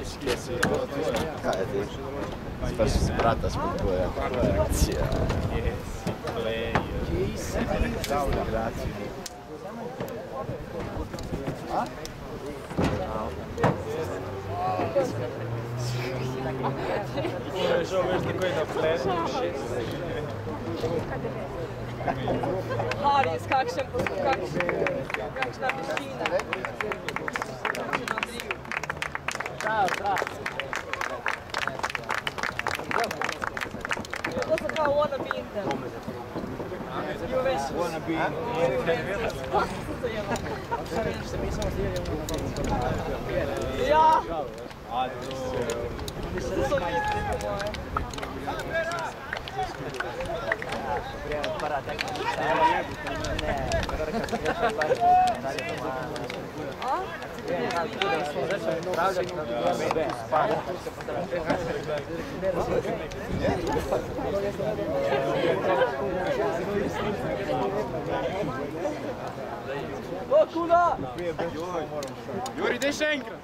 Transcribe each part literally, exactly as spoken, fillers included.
Kaj ti? Spaš s brata spodbuja. Akcija. A? Žal veš takoj na plesu. Haris, kakšen posluh, kakšna višina. Prav, prav. To so kao wanna be in them. Jo veš. Wanna be in them. Ja. A to... To so misli po moje. Prije para tekma. Ne, prvo kad se reče par dalje doma. A? Prije kad se reče upravljati na B. Pa, se O, kuda? Juri, ideš še enkrat!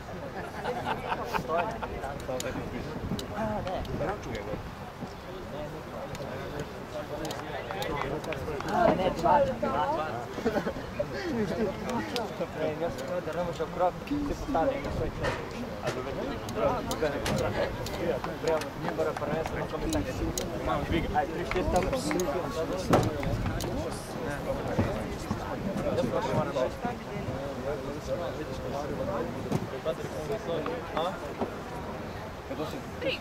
Ne, dva, dva. Jaz sem imel, da ne može okrog, se postavlja na svoj čas. Nije mora prvenstvo, neko mi tako si. Aj, tri, štiri stavno. Jaz pa še moram reći. Tri.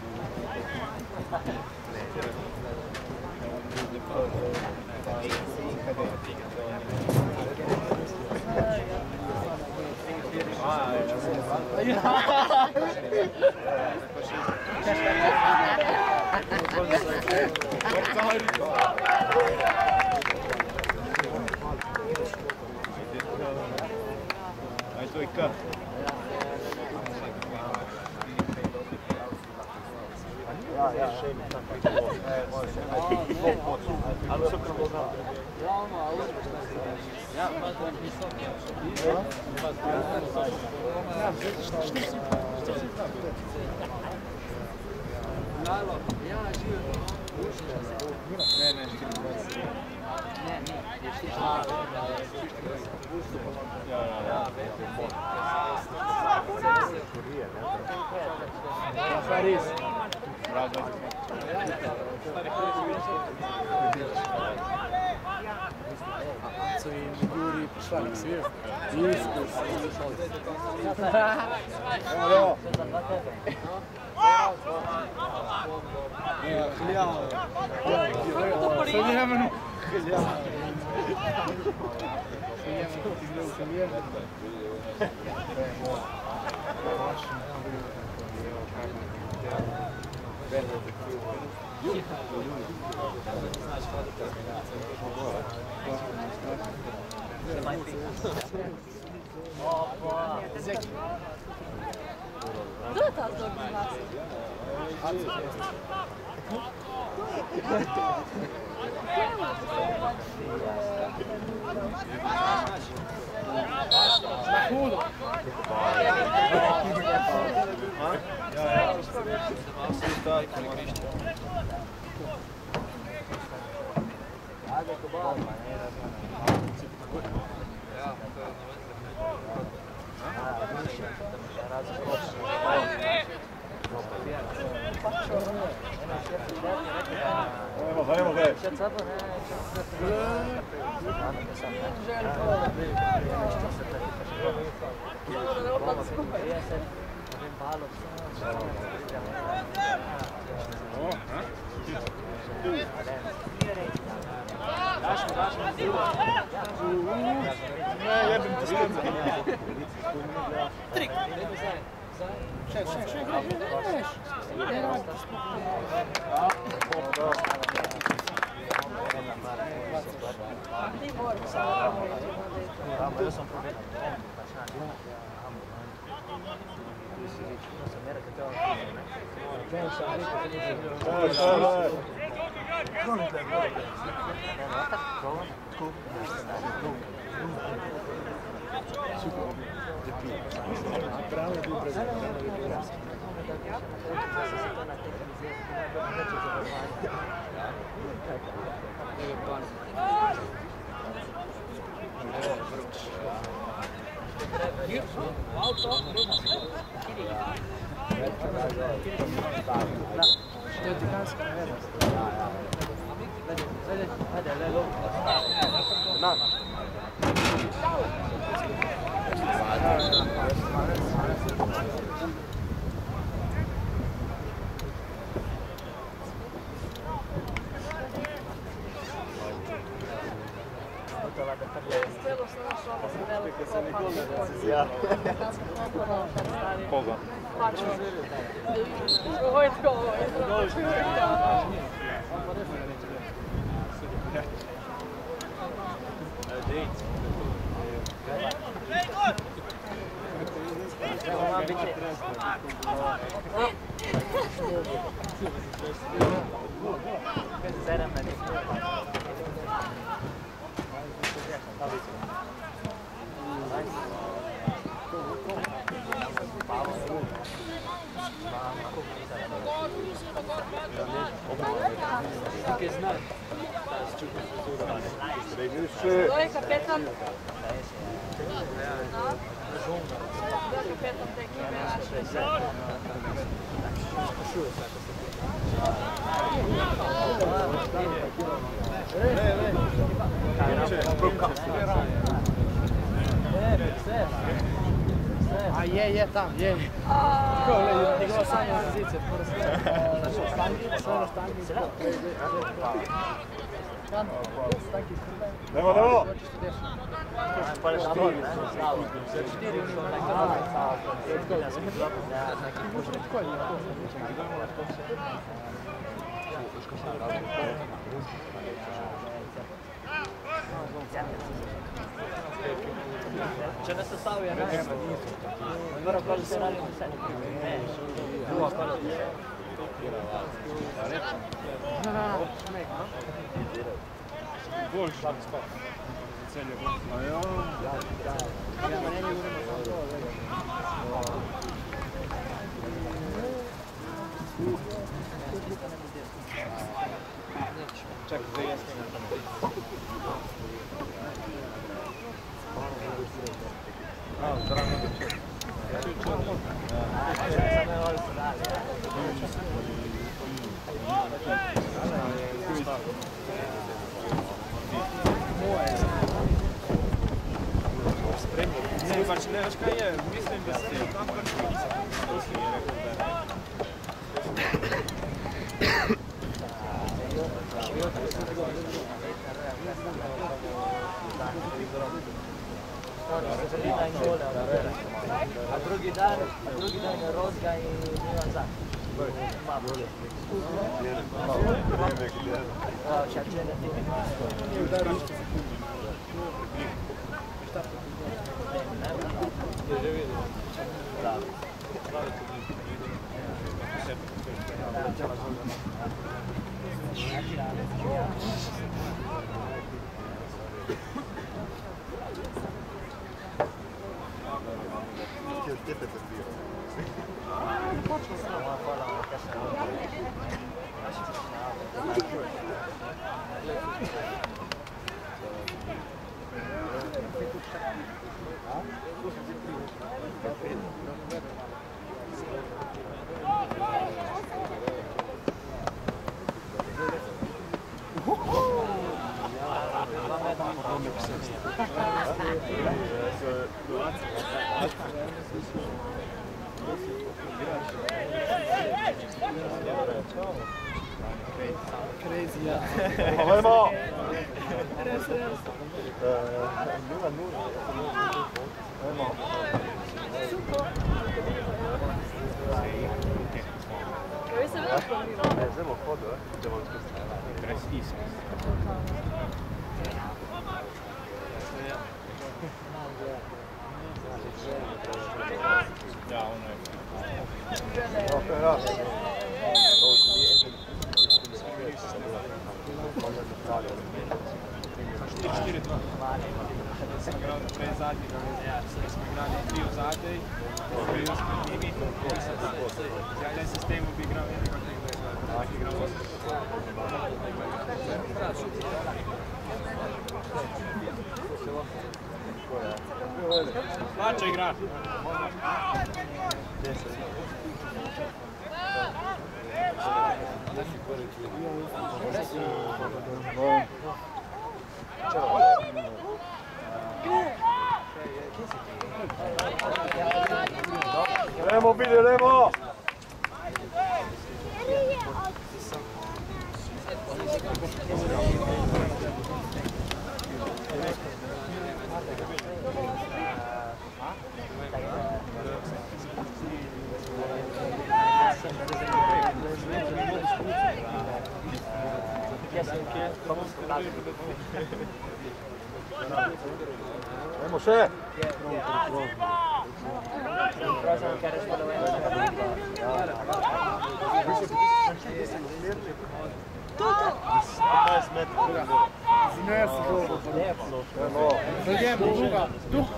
Aj to je K. Ja, ja, še ime. Ali so krvoga? Ja, ono, ali uspješno se reći. Ja, pa to je visoko. Ja, što si Lalo, ja živim. Ne, ne, štiri dvadeset. Ne, ne, je štiri dvadeset. Ja, ja, ja. Ja, Paris. Bravo. Co im Juri Pszalik svijer? Isto, isto. Evo. Hljava. To Sad porije. jemeno. Hljava. Sad jemeno ti gledam sam jemeno. Kdo je ta zgodna nas? Hudo. Evo, evo, gledaj. Ne, jebim ti skrca. Trik. Še, še, še, greš, greš. Ne radiš. Ti moraš samo. Ja sam problem. Bravo. Koga? Ovo je tko, ovo je tko. To je kapetan. Da, kapetan te ekipe. A je, je tam, je. Njegova sanja pozicija, Nemo, nemo! Če ne se stavija, ne? Odbora pa se radi u seni. Ne, druga pa se Boljš, spad. Celje bolj. A ja. Čak, da jesnim. A, zdravo. Ne, pač ne veš kaj je, mislim, da se je tam pač to si mi je rekel, da je. A drugi dan, a drugi dan je Rozga i Milan Zak. Ima bolje. Čak će ne ti. Crazy, ja. Ajmo! Res, res. Nula, nula. Ajmo. Koji se već planirao? Ne, zelo hodo, idemo skozi. Precisno. Ja, ono je. Ok, raz. štiri dva. Sem igral prej zadnjega, smo igrali tri v zadnji, Jedan sistem bi igrao jednako tako igrao Plaća igra. Remo, vidi, Remo! Remo, še! Dođemo, druga, duh.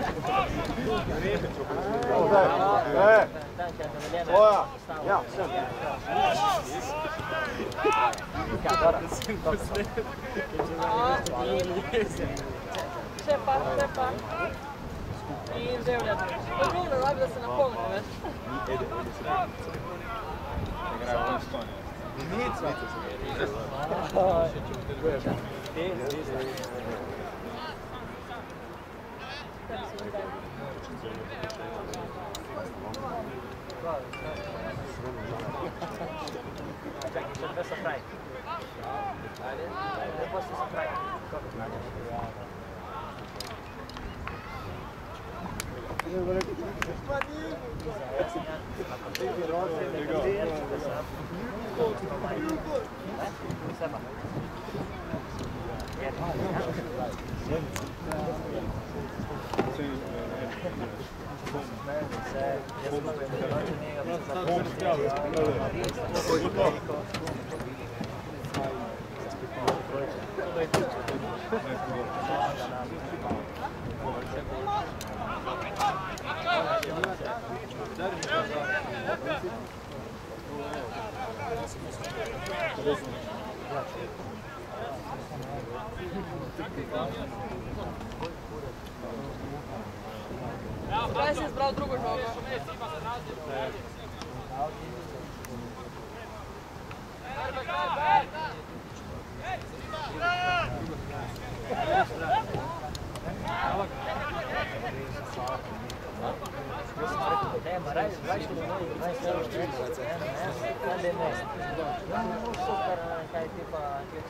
Svoja, ja, sem. Šepa, šepa. I zemljati. To je dobro, radi da se napomno, već. Čekaj, še dve sa pravi. Ne posto sa pravi. Kraj si izbral drugo žogo. Nema, radi dvadeset minuta, dvadeset sedam, ne, ne, ne, super, kaj tipa,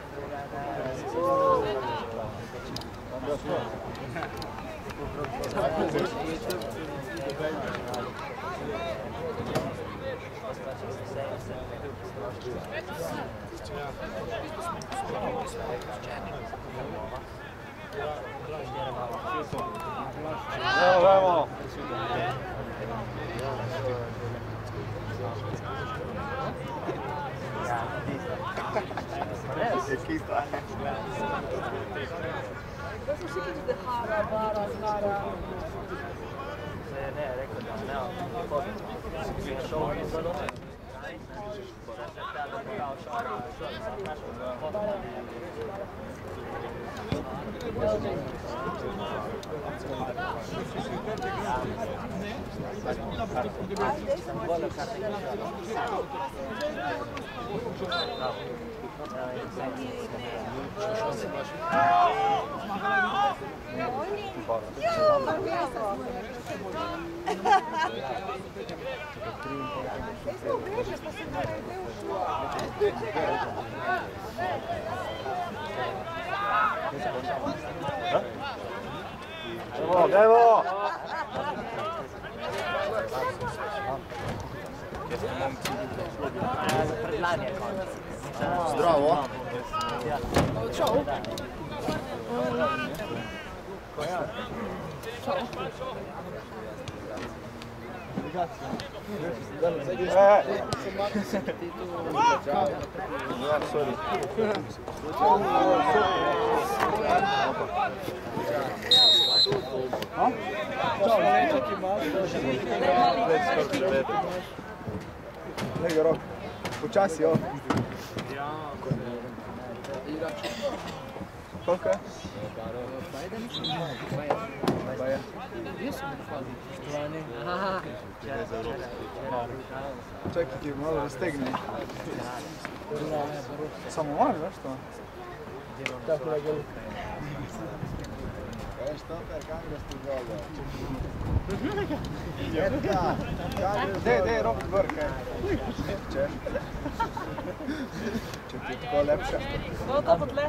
Evo, Remo! Ekipa. Kaj smo svi kada hara, bara, hara? Ne, ne, rekao da nema pobi. Si je šao u salonu. Evo, evo! Zdravo! Čau! Ja, sorry. A? Čao, čekaj malo. Lega rok. Počasi, jo. Koliko je? Čekaj ti malo raztegni. Samo malo, veš to? Tako da ga luka. Kaj štoper, kam ga ste dolje? Jedka, kam ga Dej, dej, rok vrkaj. Če? Če ti je tako lepše. No, to pod le.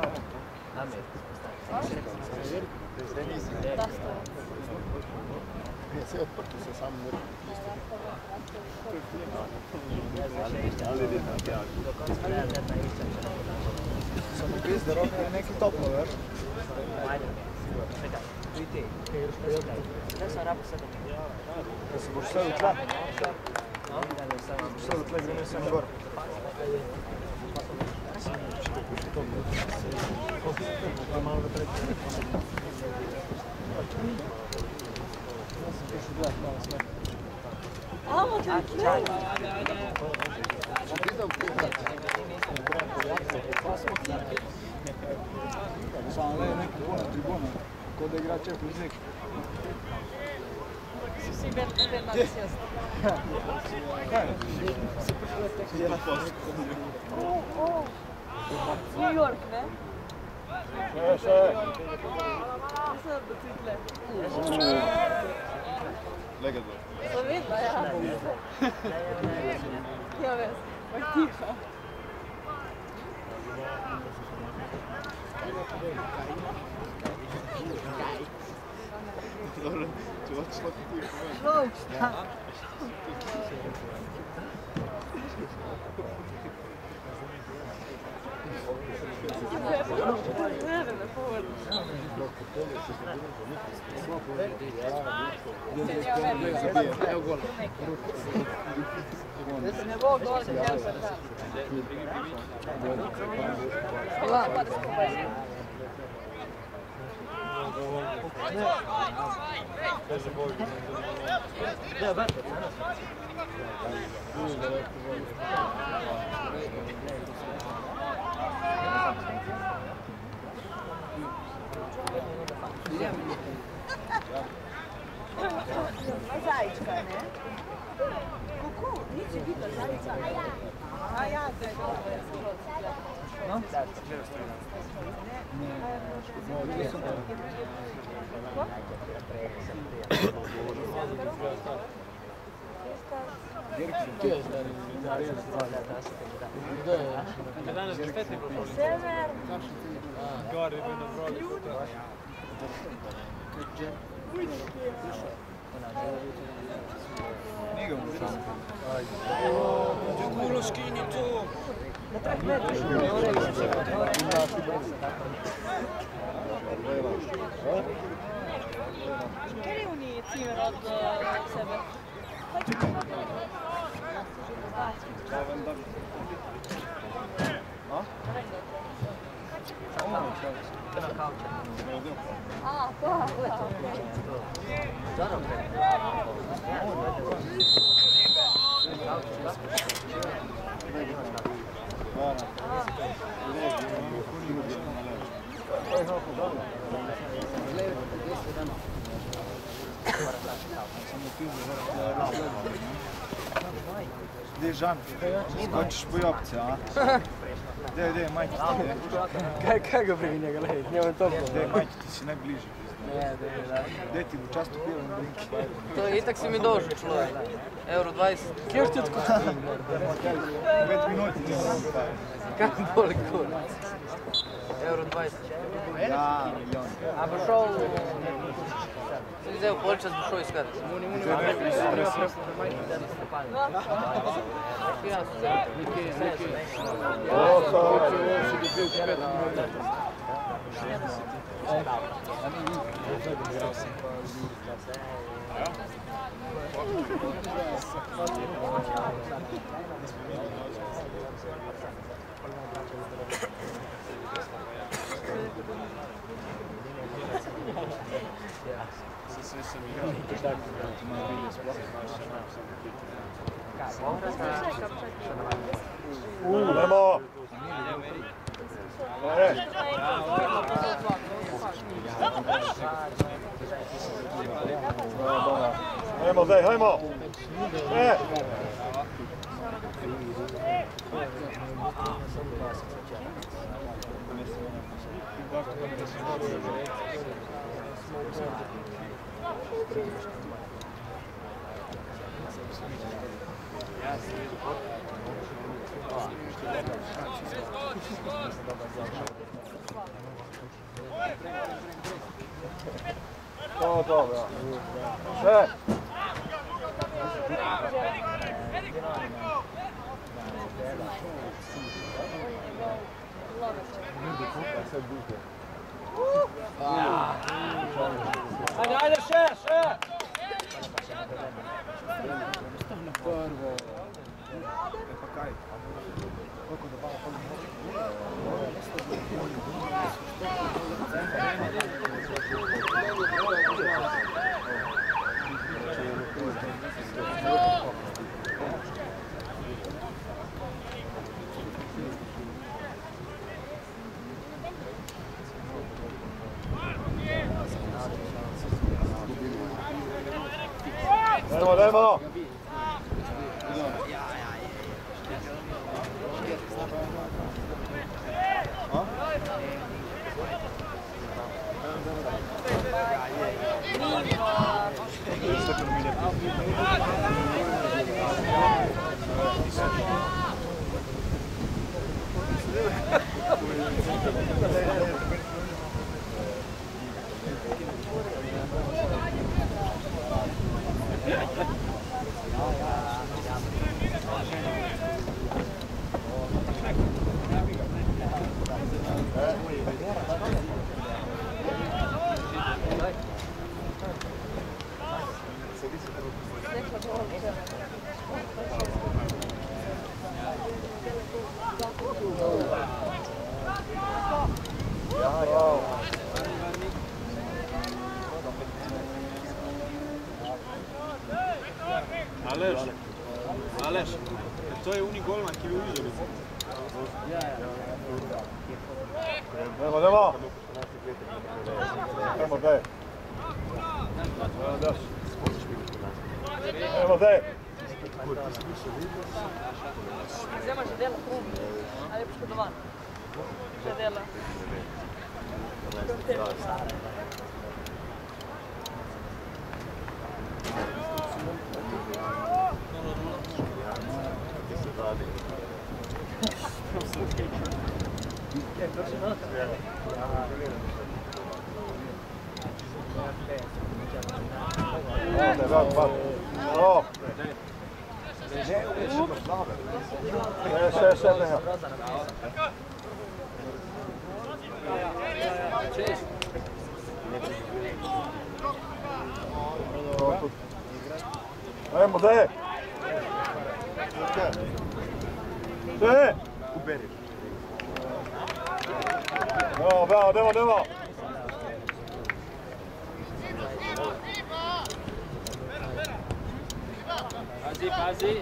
Se je odprto, se sam vrti. Samo pizde, rok je neki toplo, veš? Da se boš sve utle. Sve utle gremo sem gor. Amo te tle. Samo le neki puna tribuna. Ko da igra Champions League. Si si ben ben ansioso. Oh, oh. New York, ne? Še, še. Mislim, da ti tle. Lega dol. Sem videla, ja. Ja, veš, pa tiho. Dobro, če hočeš lahko ti povem. Šloč, da. Ne, ne, ne, povrni. Evo gol. Ne bo gol, če ne bo ta. Hvala, pa da skupaj. Zajčka, ne? Kako? Nisi videla zajca? A ja, to je dobro, ja sam rodila. No? Sever. Gori, vedno broj. Njega mu šao. Kulo skini tu. Na treh metrih. Kjer je oni cimer od sebe? A, to, da, okej. Gdje je Žan? Skočiš po jopce, a? Gdje, gdje, majke ti je? Kaj ga prvi njega, lej, njemu je toplo. Gdje, majke ti si najbliže. Ne, ne, ne. Gdje ti bo často pilo na drinki? To je itak si mi dožu človek. Euro dvajset. Kjer ti tako? Pet minuti ti moram kaj. Kaj boli kur? Euro dvajset. Ja, milijon. A bo šel... Si zdaj v polčas bo šel iskat. Zdaj ne bi se stresil. Ja, se O, to. Sve sam igrao. Nemo! Hajmo, Zej, hajmo! E! To, to, bravo. Sve! Ajde, ajde, še, še! Prvo. Dajmo, dajmo! Aleš, Aleš, to je uni golman ki bi uvidjeli. Dajmo, dajmo! Dajmo, daj! Dajmo, daj! Zema že dela, ali je poškodovan? Že dela. Ovdje, vrat, vrat. O! Še, še, še, neha. Ajmo, daj! Še! Uberi. Bravo, bravo, demo, demo! Pazi, pazi!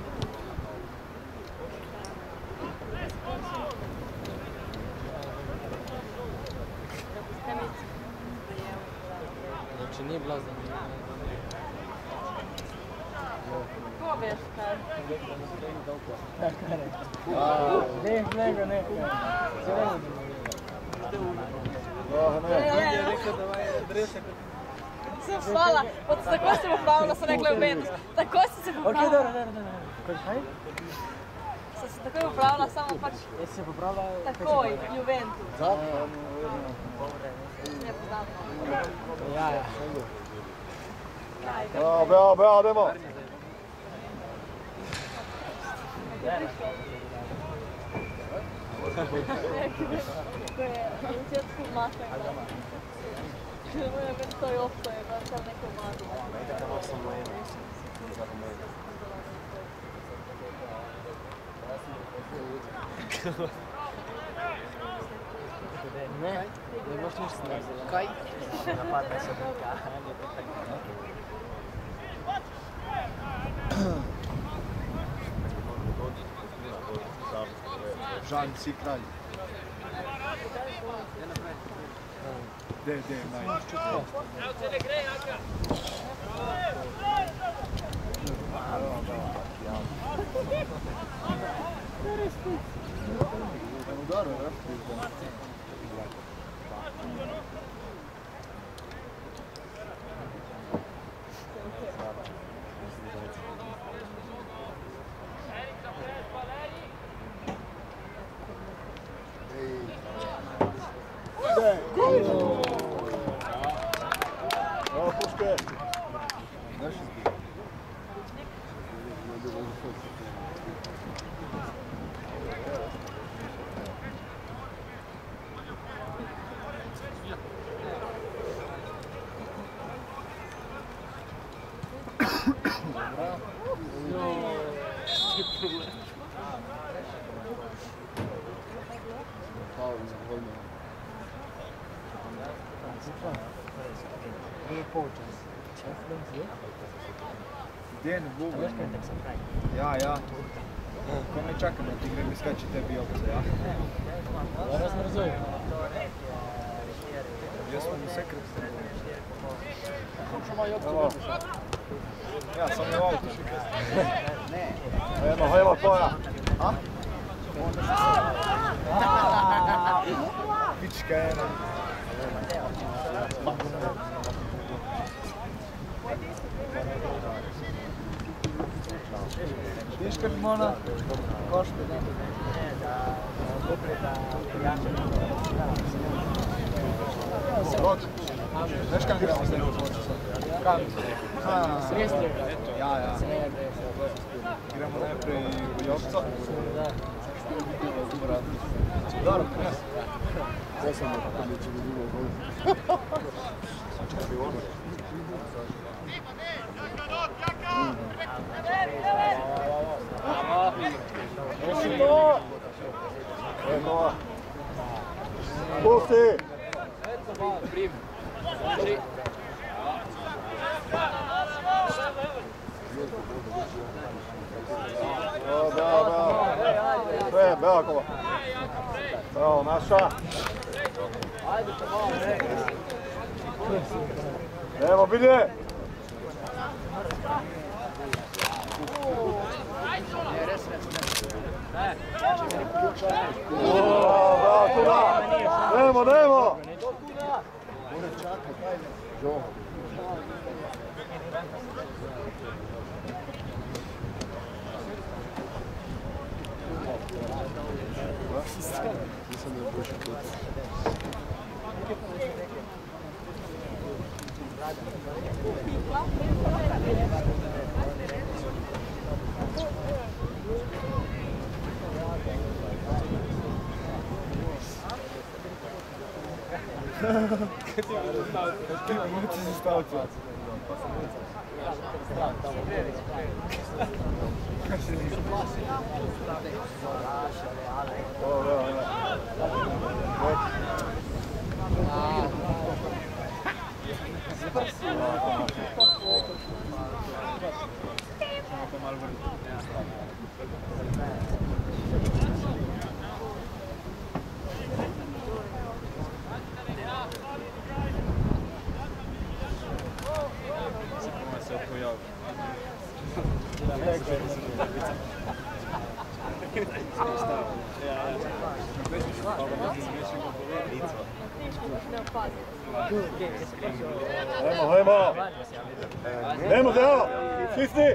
Znači nije bila za njih. Ko veš kaj? Ne, ne, ne. Sem hvala, tako se popravila, sem rekla v Juventus. Tako si se popravila. Ok, dobro, dobro, dobro. Kaj? Sem se takoj popravila, samo pač Jesi se popravila? takoj, Juventus. Zato? Ne poznam. Ja, ja. Bravo, bravo, bravo, demo! Ko je začetku masa. Ne vem, to je opto, je pa sam neko mazo. Ne, ne imaš ništa ne znam. Kaj? Napadne senika. Žan, si kralj. De, de, naj. Udaro, Den, Google. Ja, ja. Ko me čaka da ti grem iskači tebi opće, ja? Ja razmrzujem. Gdje smo mi sekret? Evo. Ja sam u autu šukaj. Evo, evo tvoja. A? Pička je nam. Viš kak ima ona košta, da? Rok, znaš kak gremo s njegu početi sad? Kam? Srestri. Ja, ja. Gremo najprej u Jopca. Dobro, kres. Ja sam nekako neće mi bilo gol. Evo. Pusti! Eto malo, prim. Znači... Bravo, bravo. Sve, Belakova. Bravo, naša. Ajde to malo, ne. Evo, bilje! Bravo, bravo, tuda! Nemo, nemo! Ti si stavci. Ajmo, ajmo! Nemo, Zeo! Stisni!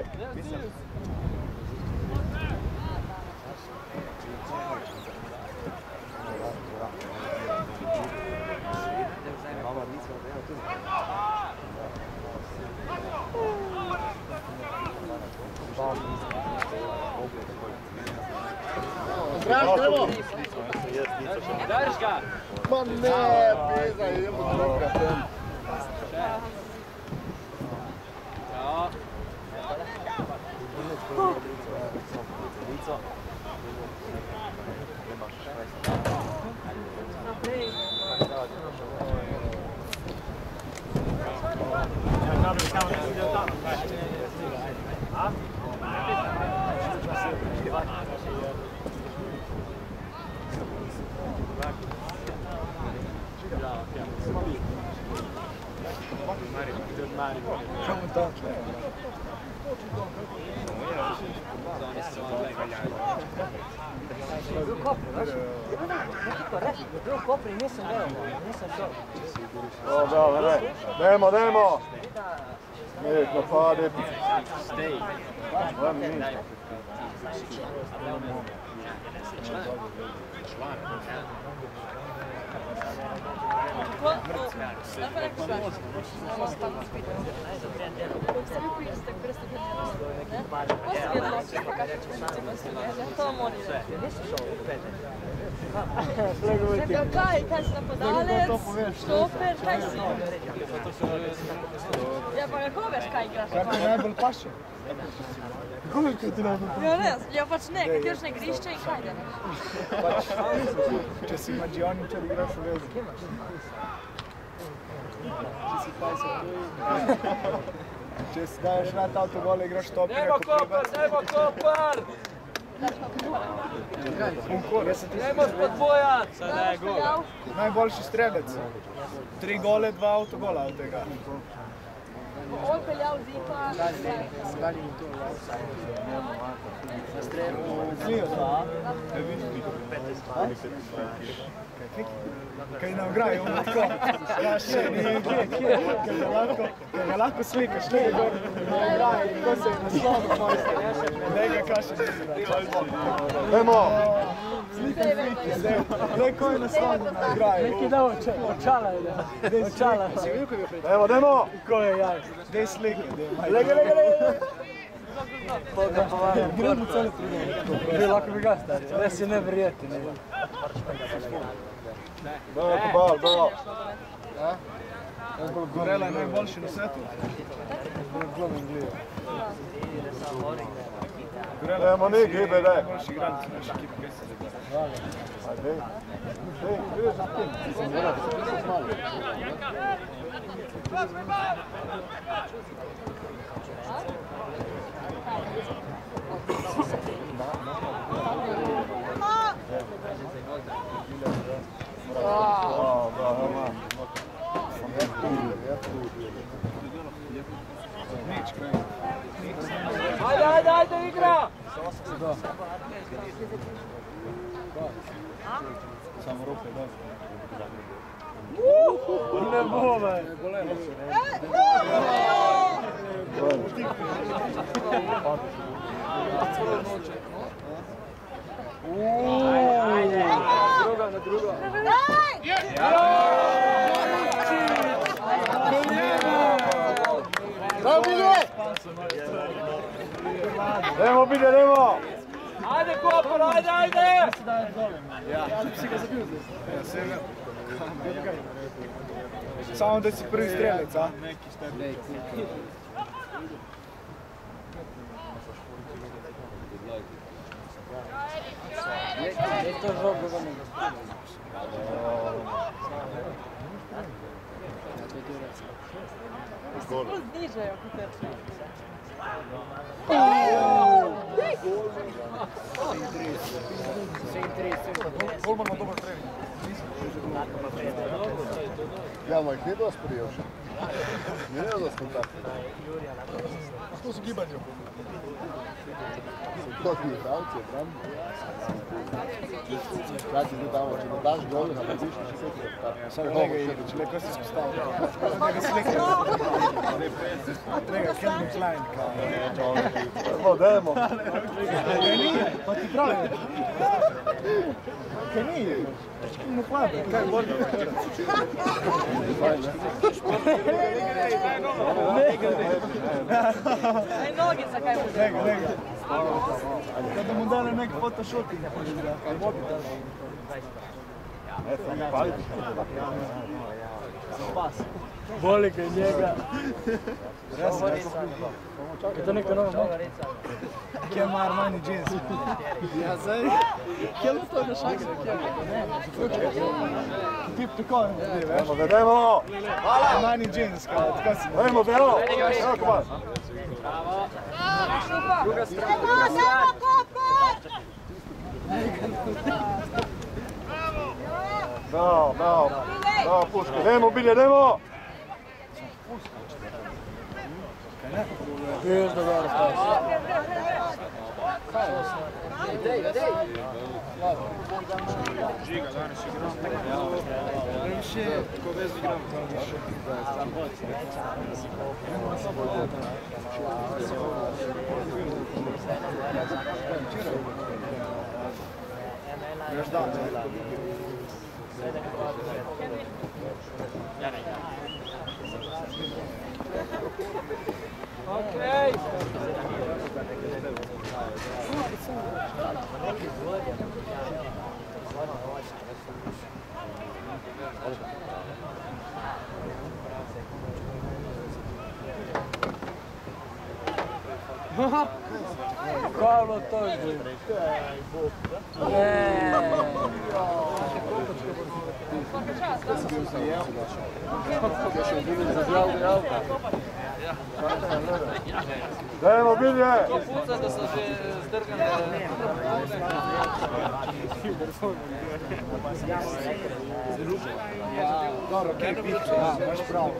Zdraš, Evo! Daš ga! Ma ne, pizda, idemo druga tem. Ja. Come tanto. Bil kopri, veš? Nekako reči, bil kopri, nisem delal, nisem šel. Dobro, ne. Nemo, nemo! Nek napade. Vam ni. Kaj, kaj si napadalec, štoper, kaj si? Ja, pa kako veš, kaj igraš? Kaj ti najbolj paše? Kako je kaj ti najbolj paše? Ja, ne, ja pač ne, kateršne igrišče in kaj delaš? Pač, če si mađioničar, igraš v vezi. Če si daješ rad avtogole, igraš topere. Nemo kopar, nemo kopar! Nemo spodbojat! Najboljši strelec. Tri gole, dva avtogola od tega. On peljal zipa. Skali mi to vlasa. Zlijo, da? Ne vidiš? Kaj nam igrajo, ono tako. Ja, še ni, kaj ga lahko slikaš, ne ga igrajo, tako se je naslovno mojster. Ne ga kaše ne igrajo. Nemo! Slikaj slike, ne koji naslovno igrajo. Neki da očala je da. Očala. Nemo, nemo! Ko je jaj. Dej slike, dej. Lega, lega, lega. Gledamo celo primer. Bi lahko bi ga stari. Res je neverjetno. Dobro, bal, bal. Gorela je najboljši na svetu. Nemo ni gibe, daj. Najboljši igralec u naše ekipe, kaj se zove? Ajde. Dej, vidiš za tim. Mislim, da se malo. Bravo, bravo, ma. Nič, kaj? Ajde, ajde, ajde, igra! Samo ruke, da. Ne bo, me. Druga na druga. Nemo, bide, nemo! Ajde, kopar, ajde, ajde! Ja, si ga zabil zdaj. Ja, se ga. Samo da si prvi strelec, a? Neki štebe. Je to žogo za me Spust dižejo kateršne. Golman ima dobar trening. Ja, ma ih nije dosta prije još. Nije dosta kontakta. Što su gibanje? To ti je pravci, bram. Kad ti ti tamo, če da daš gol, da vidiš na sve ti je tako. Sad ga igra, če le ko si postavio. Njega slika. Njega Calvin Klein, kao. Evo, demo. Kaj nije? Pa ti pravi. Kaj nije? Kaj ne hlade? Kaj je bolje? Aj nogica kaj bude. Njega, njega. Kada mu dali nek photoshooting. Boli kaj njega. Je to neka nova moća? Kje ima Armani jeans? Ja, zdaj, kje je to na šakre? Tip tako ne bi, veš? Dajmo, dajmo! Armani jeans, kao, tako si. Dajmo, dajmo! Evo kvar! Druga strana, druga strana. Bravo, bravo! Bravo, puška! Dajmo, Bilje, dajmo! Viš da dobro staviš. Dej, dej! Žiga, danas igramo. Previše, ko vez igramo. Još da, Okej. Pavlo Tožbi. Dajmo, Bilje! To puca da sam že zdrgan. dobro, kaj piče, ja, baš prav.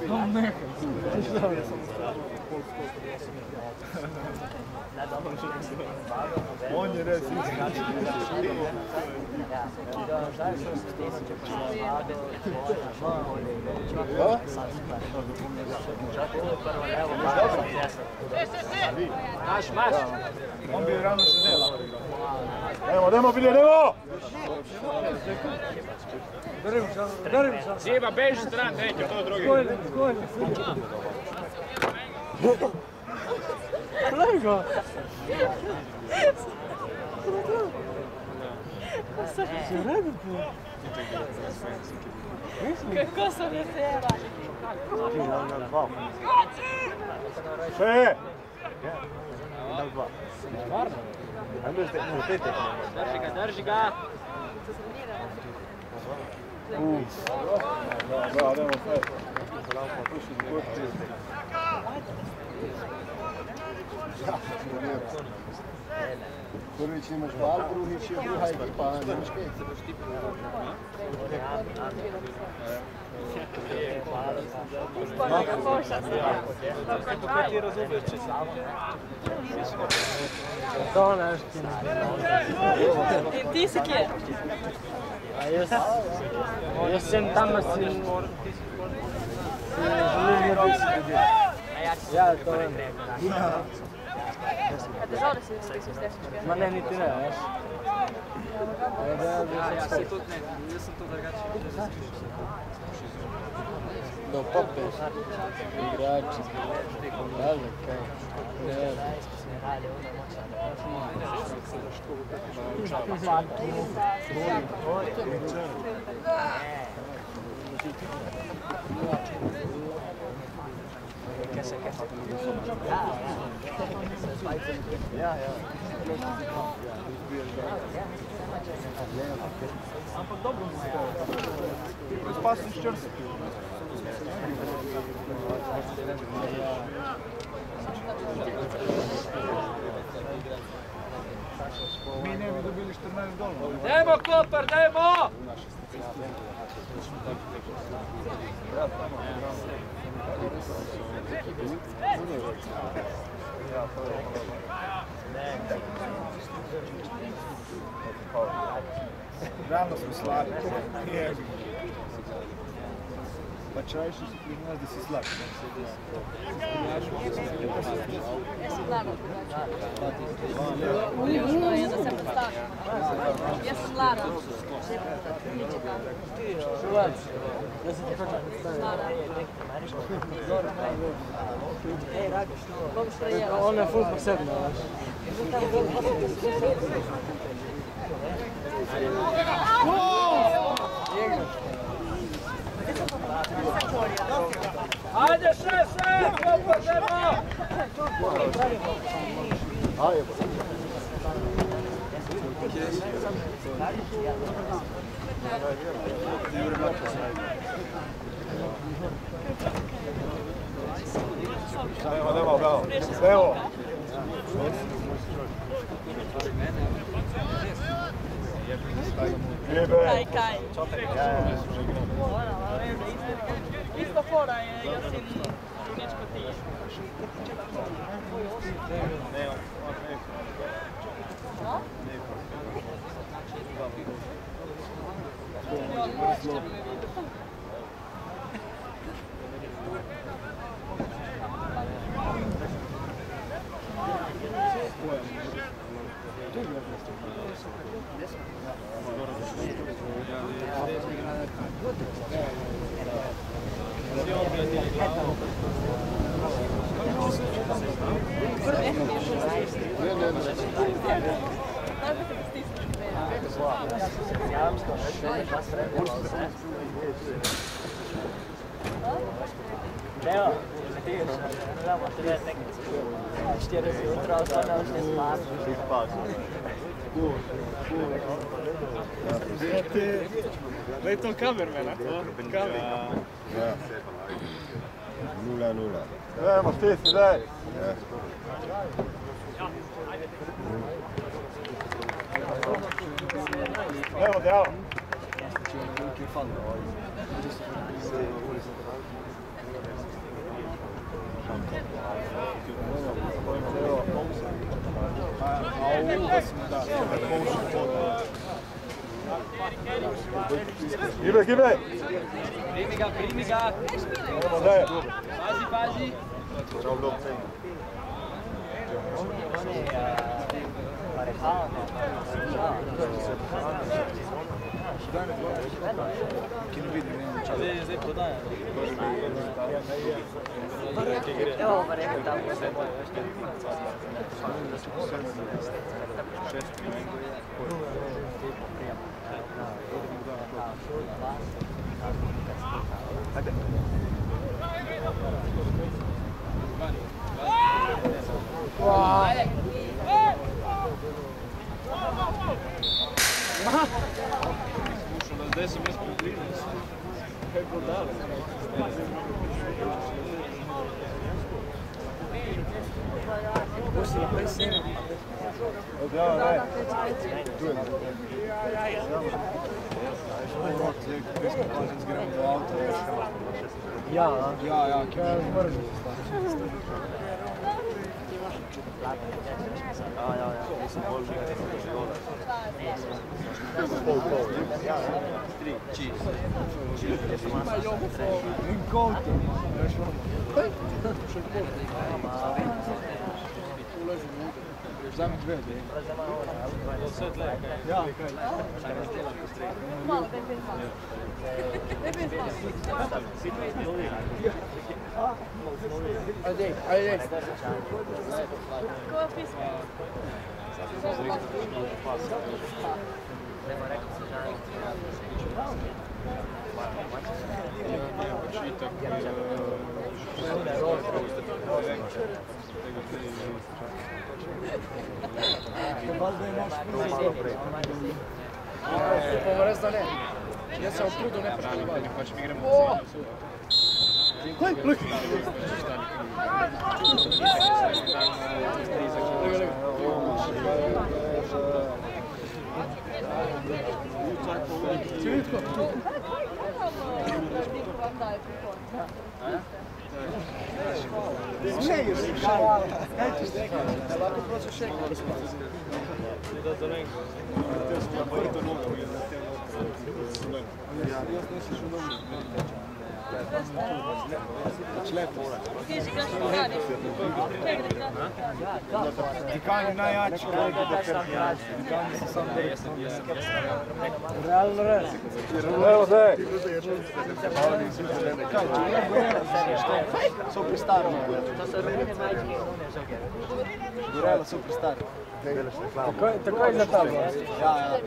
On je res isti. Maš, maš. On bi ravno sedela. Dajmo, dajmo, Bilje, dajmo! Ziva, beži stran, treće, to drugi. Kolego! Si u redu tu? Kako sam je sjela? Še! Drži ga, drži ga. Bravo, dajmo sve. Prvič imaš bal, drugič je druga ekipa, nemaš kaj. Ispod ga pošla se. Kako ti razumeš, če si? To nešto. In ti si kje? A jaz, jaz sem tam na si... Želim roditi ljudi. Ja, to vem. A te žal, da si spisal stešničke? Ma ne, niti ne, veš. Ja, si tudi ne, jaz sem to drugače. Do popeš, igrači, dalje kaj. Ne, Ja, ja. Ampak dobro mu je. Spasni ščrsi. Mi ne bi dobili štirinajst golov. Dajmo, Koper, dajmo! Realno smo slabi. Pa čajši si pri nas, da si slab. Jaz sem Lara drugače. Ulično je, da se predstavim. Jaz sem Lara. Žuvac, da se ti hoče predstaviti. Lara. Bom što je. Ona je ful posebna, veš. Ajde, še, še! Koper, dajmo! Ajde, Idemo, idemo, bravo. Evo. Kaj, kaj. Isto fora je Jasin Žuničko ti. Evo, ti, znamo se ne teknici. Štiri si jutro, ali sada još ne spati. Ti spasi. Da je to kamermena, to? Kamer. Nula, nula. Evo, stisni, daj. Evo, zdravo. Gibe, gibe! Primi ga, primi ga! Evo, daj. Pazi, pazi! Zdaj, zdaj podaja. Evo, pa rekao tamo se boje. Zdaj sem jaz približen. Kaj bo dalo? Pusti naprej sebe. Zdravo, daj. Tu je. Gremo do avta. Ja, ja, ja, ki je vrži. Ja, ja, ja. Nisem bolj življen. Tri, čist. In kouti. Vzami dve. Ja, kaj. Malo, daj pet malo. Daj pet malo. Ajde, ajde. Ko je pismo? Pa res da ne. Jaz se v trudu ne poškodovali. Pač mi gremo na cilj. Kaj? Luk! Cvitko! Smeješ se, šal. Kaj ti ste? Lahko prosto še kaj. Da zelenko. Te smo vrto nogo. Jaz nisi šel nogo. Ti že igraš po radi? Kaj gre igrati? Dikani najjači. Dikani so sam Realno res. Evo, daj. So pristaro. To so rune majčke in rune žoge. Realno so pristaro. Tako je za tabo. Ja, ja.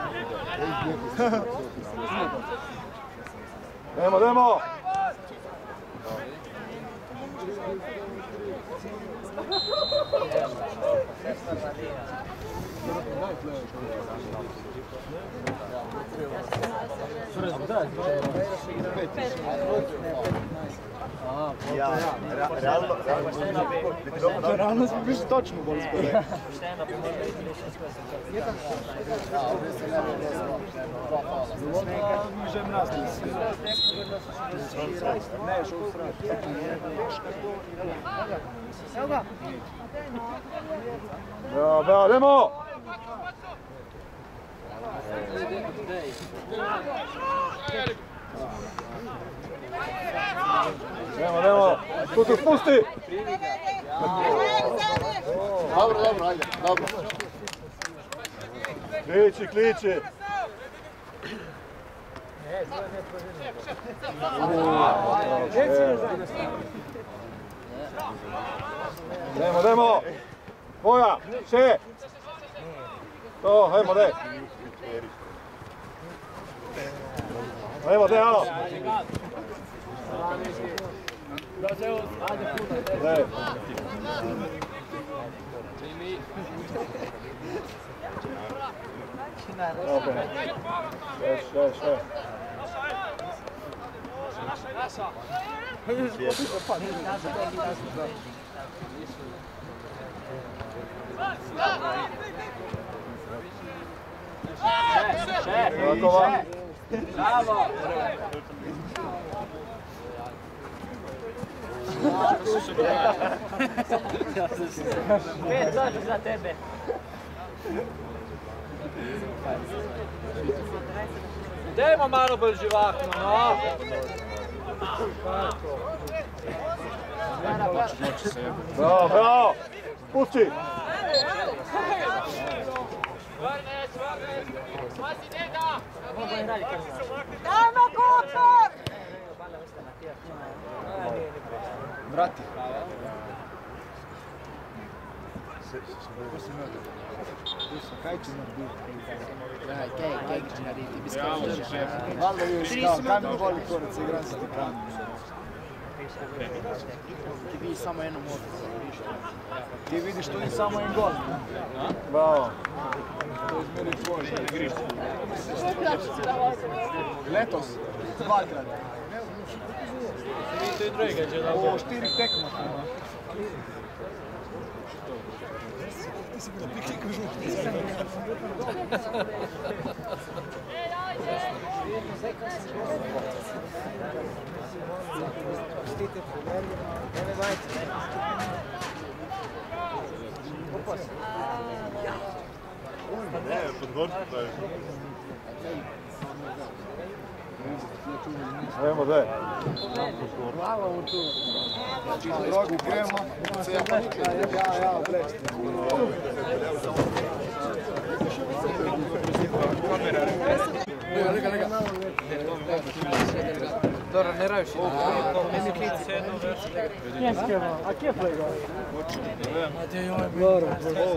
Dajmo, dajmo! Ja, realno, Realno smo biš točno bolj skoro. Že mrazili. Ne, šel srati. Evo ga. Bravo, bravo, idemo! Idemo, idemo! Spusti, spusti! Dobro, dobro, ajde, dobro. Kliči, kliči! Idemo, idemo! Tvoja, še! To, ajmo, daj! Ajmo, daj, alo! Daj! Dobre. Še, še, še. Gotova. Bravo! Pet točk za tebe. Dajmo malo bolj živahno, no! Bravo, bravo! Pusti! Dajmo Kotor! Vrati. Kaj će narediti? Kaj, kaj, kaj će narediti? Bi skrenuo. Valjda vidiš kao, kaj me voli korac igram sa Titanom. Ti vidiš samo jednu moticu. Ti vidiš tu i samo jedan gol. Bravo. To izmeri tvoj. Letos, dvakrat. Ovo štiri tekma. Ti si bilo piknik u žuti. Ne, pod gorcu pravi. Ajmo, daj. Glava u tu. Drogu gremo. Ja, ja, obleć. Lega, lega, lega. Dobro, ne raviš. Njeskeva, a kje plega? A te joj, Dobro.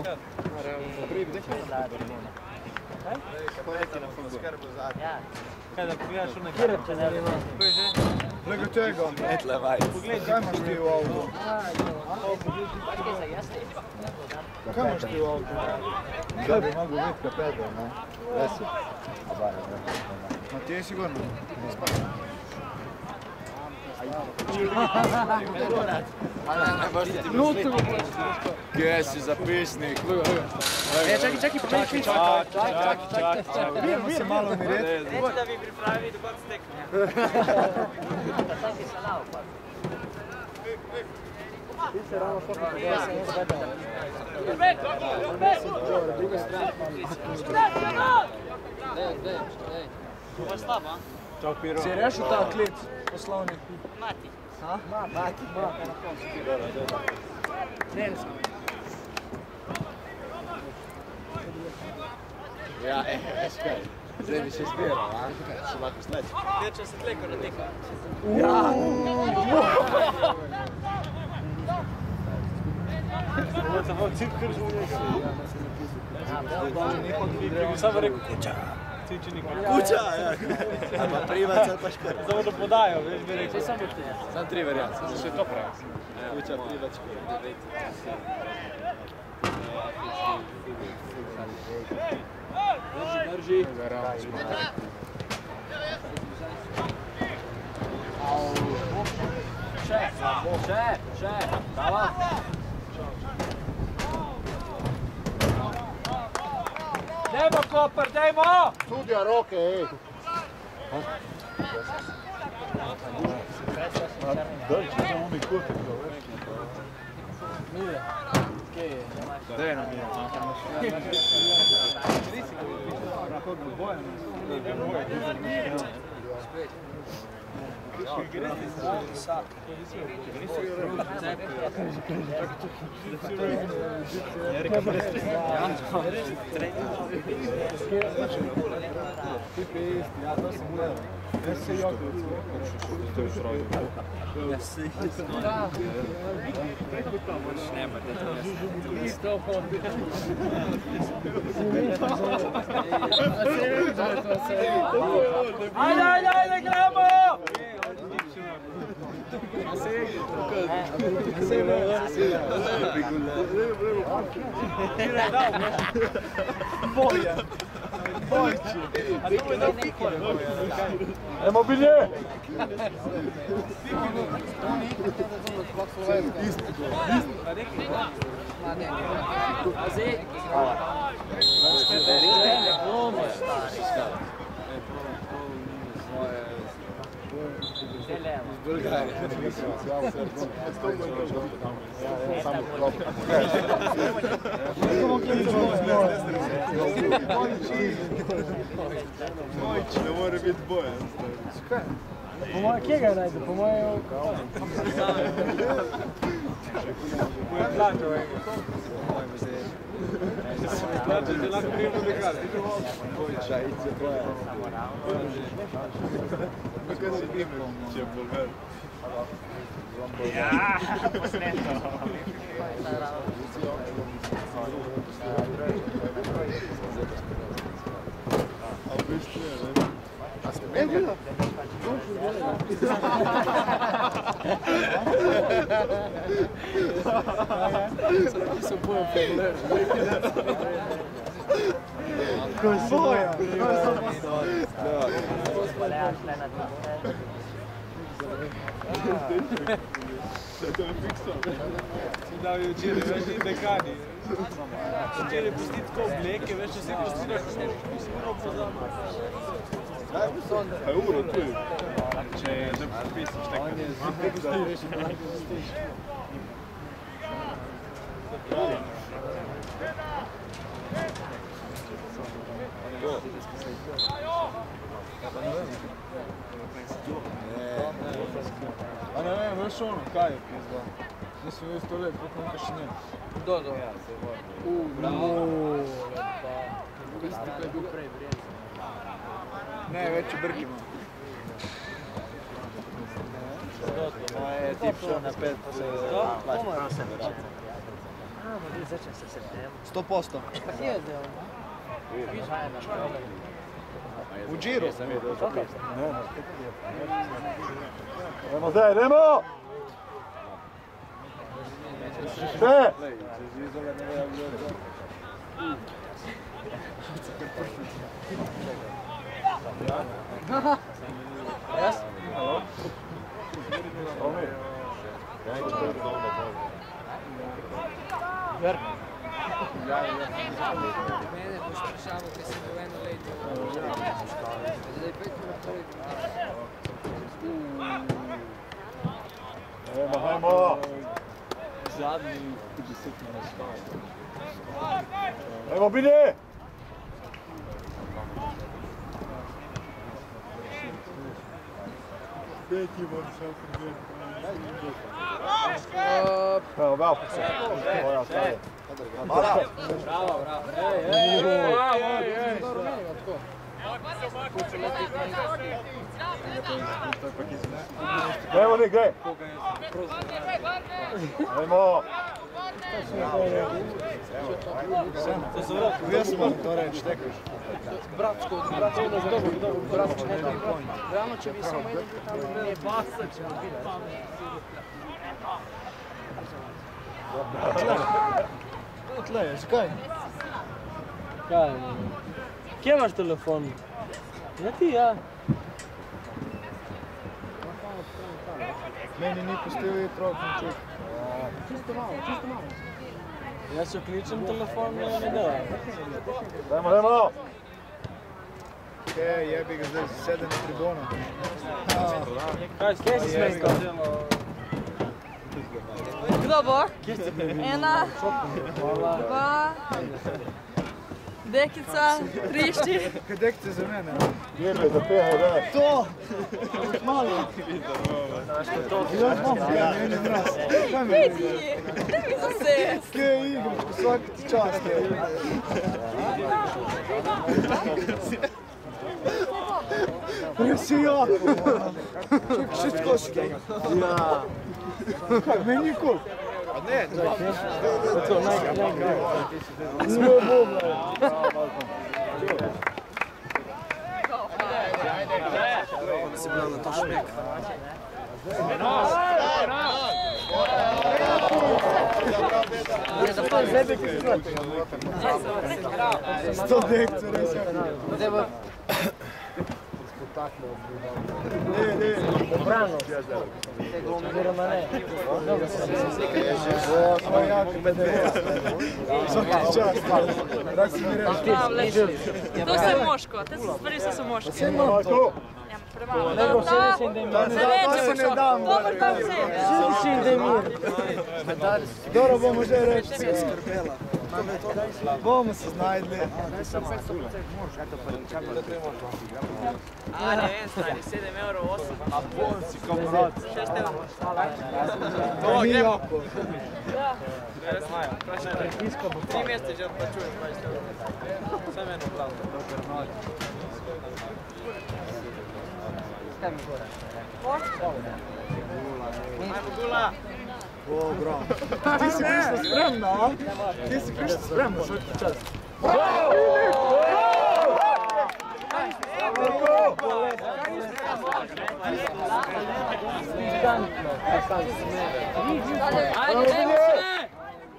Kaj da pogledaš u nekaj? Kirep će ne bi. Lega čega? Etle vajt. Kaj imaš ti u auto? Bačke za jeste. Kaj imaš ti u auto? Kaj bi mogu biti kapetan, ne? Jesu. Ma ti je sigurno? Gdje si zapisnik? E, čaki, čaki, čaki, Čak, čak, čak, čak. Idemo se malo miriti. Neću da vi pripravi do god stekne. Taki sa naopad. Ovo slab, a? Ćao Piro. Si rešio ta klic poslovni? Mati. Ha? Mati. Ne, ne sam. Ja, e, eskaj. Zdaj bi se zbiral, a? Se lahko sleči. Večer se tleko radika. Ja! Ovo sam vam cilj kržu u njega. Bi mi samo rekao kuća. Kuća, ja. Ali pa privac ali pa škrt. Samo da podajo, veš bi rekel. Samo ti. Sam tri varijace. Še to pravi. Kuća, privac, škrt. Drži, drži. Še, še, še, dava. Dajmo, Koper, dajmo! Sudja roke, ej. Drči, da mu mi kutek to, veš. Mile. Kje je? Daj nam je. Ajde, ajde, ajde, gremo! Boja. Bojči. Emo bilje! Samo klop. Bojči, ne more biti boja. Po moje, kje ga najde? Po moje... Mu je plačal enega. Plačal ti lahko prijemno dekati. Bojča, iće boja. Kaj se ime, če je Bolgar? Ja, posneto. A v bistvu je, ne? A ste meni? Ko je boja. To je fiksal. Si dal je včeraj, veš, ni dekani. Včeraj pusti tako obleke, veš, če se pusti na kušnje, si uro pozabno. A je uro tu? Če je že pisal štekaj. On je zbog A ne vem, veš ono, kaj je pizda? Nisem videl sto let, koliko nekaj še ne. Do, do. Uuu, bravo. Lepa. Isti, ko je bil prej, vrijedno. Ne, večji brk ima. To je tip šel na pet plač. Sto posto. Pa kje je zdaj? V džiru. Idemo zdaj, idemo! Še! Jaz? Grk. Mene boš vprašaval, kaj sem bil eno leto. Zdaj pet minut toliko. Ajmo, ajmo! Zadnji deset minut. Ajmo, bilje! Peti bom šel prvi. Evo, bravo, se. Moja ostale. Hvala. Bravo, bravo. Ej, ej, ej, ej, ej. Evo, Nik, gre. Ajmo. To se vrati, gdje se moram to reći, tekaš? Bratsko, bratsko, dobro, dobro, bratsko, ne znam konj. Realno će vi samo jedin tamo ne basat ćemo vidjeti. Tleješ, kaj? Kaj? Kje imaš telefon? Ne ti, ja? Meni ni pustili trokni čuk. Čisto malo, čisto malo. Jaz se kličem telefon, ne ne dela. Dajmo, dajmo! Kaj, jebi ga zdaj sedem na tribuna. Kaj, kje si smejka? Kdo bo? Ena, dva, dekica, tri, štiri. Kaj dekice za mene? Jebe, da peha, da. To! Malo! Jaz bom, ja, meni mraz. Vidi, ne mi za se. Kaj igram, svaki ti čast je. Jesi ja! Ček, šest koške. Ja. Kaj, meni je kul? A ne, to je sve bom, Si bila na to šmek. Sto dekce, res je. Ne, ne. Obrano. Oziroma ne. Dobro se Ovo je jako bedeva. Svaki ti čast. Rak si mi reći. To se moško, te stvari sve su moške. Sve malo to. Premalo. Nego se Da, mislim da im da, To se ne dam. dobar tam se. Mislim da im Dobro bomo že reći. Bomo se znajdli. A ne vem, stari, sedem evrov, osem. A pon si kamarad. Šest evrov. To ni jako. Da. Ne znajo, vprašaj me. Tri mjeste že odplačujem, dvajset evrov. Sve meni plavo. Ajmo Gula! O, bro. Ti si prišla spremna, a? Ti si prišla spremna, svaki čas. Ajde, dajmo sve!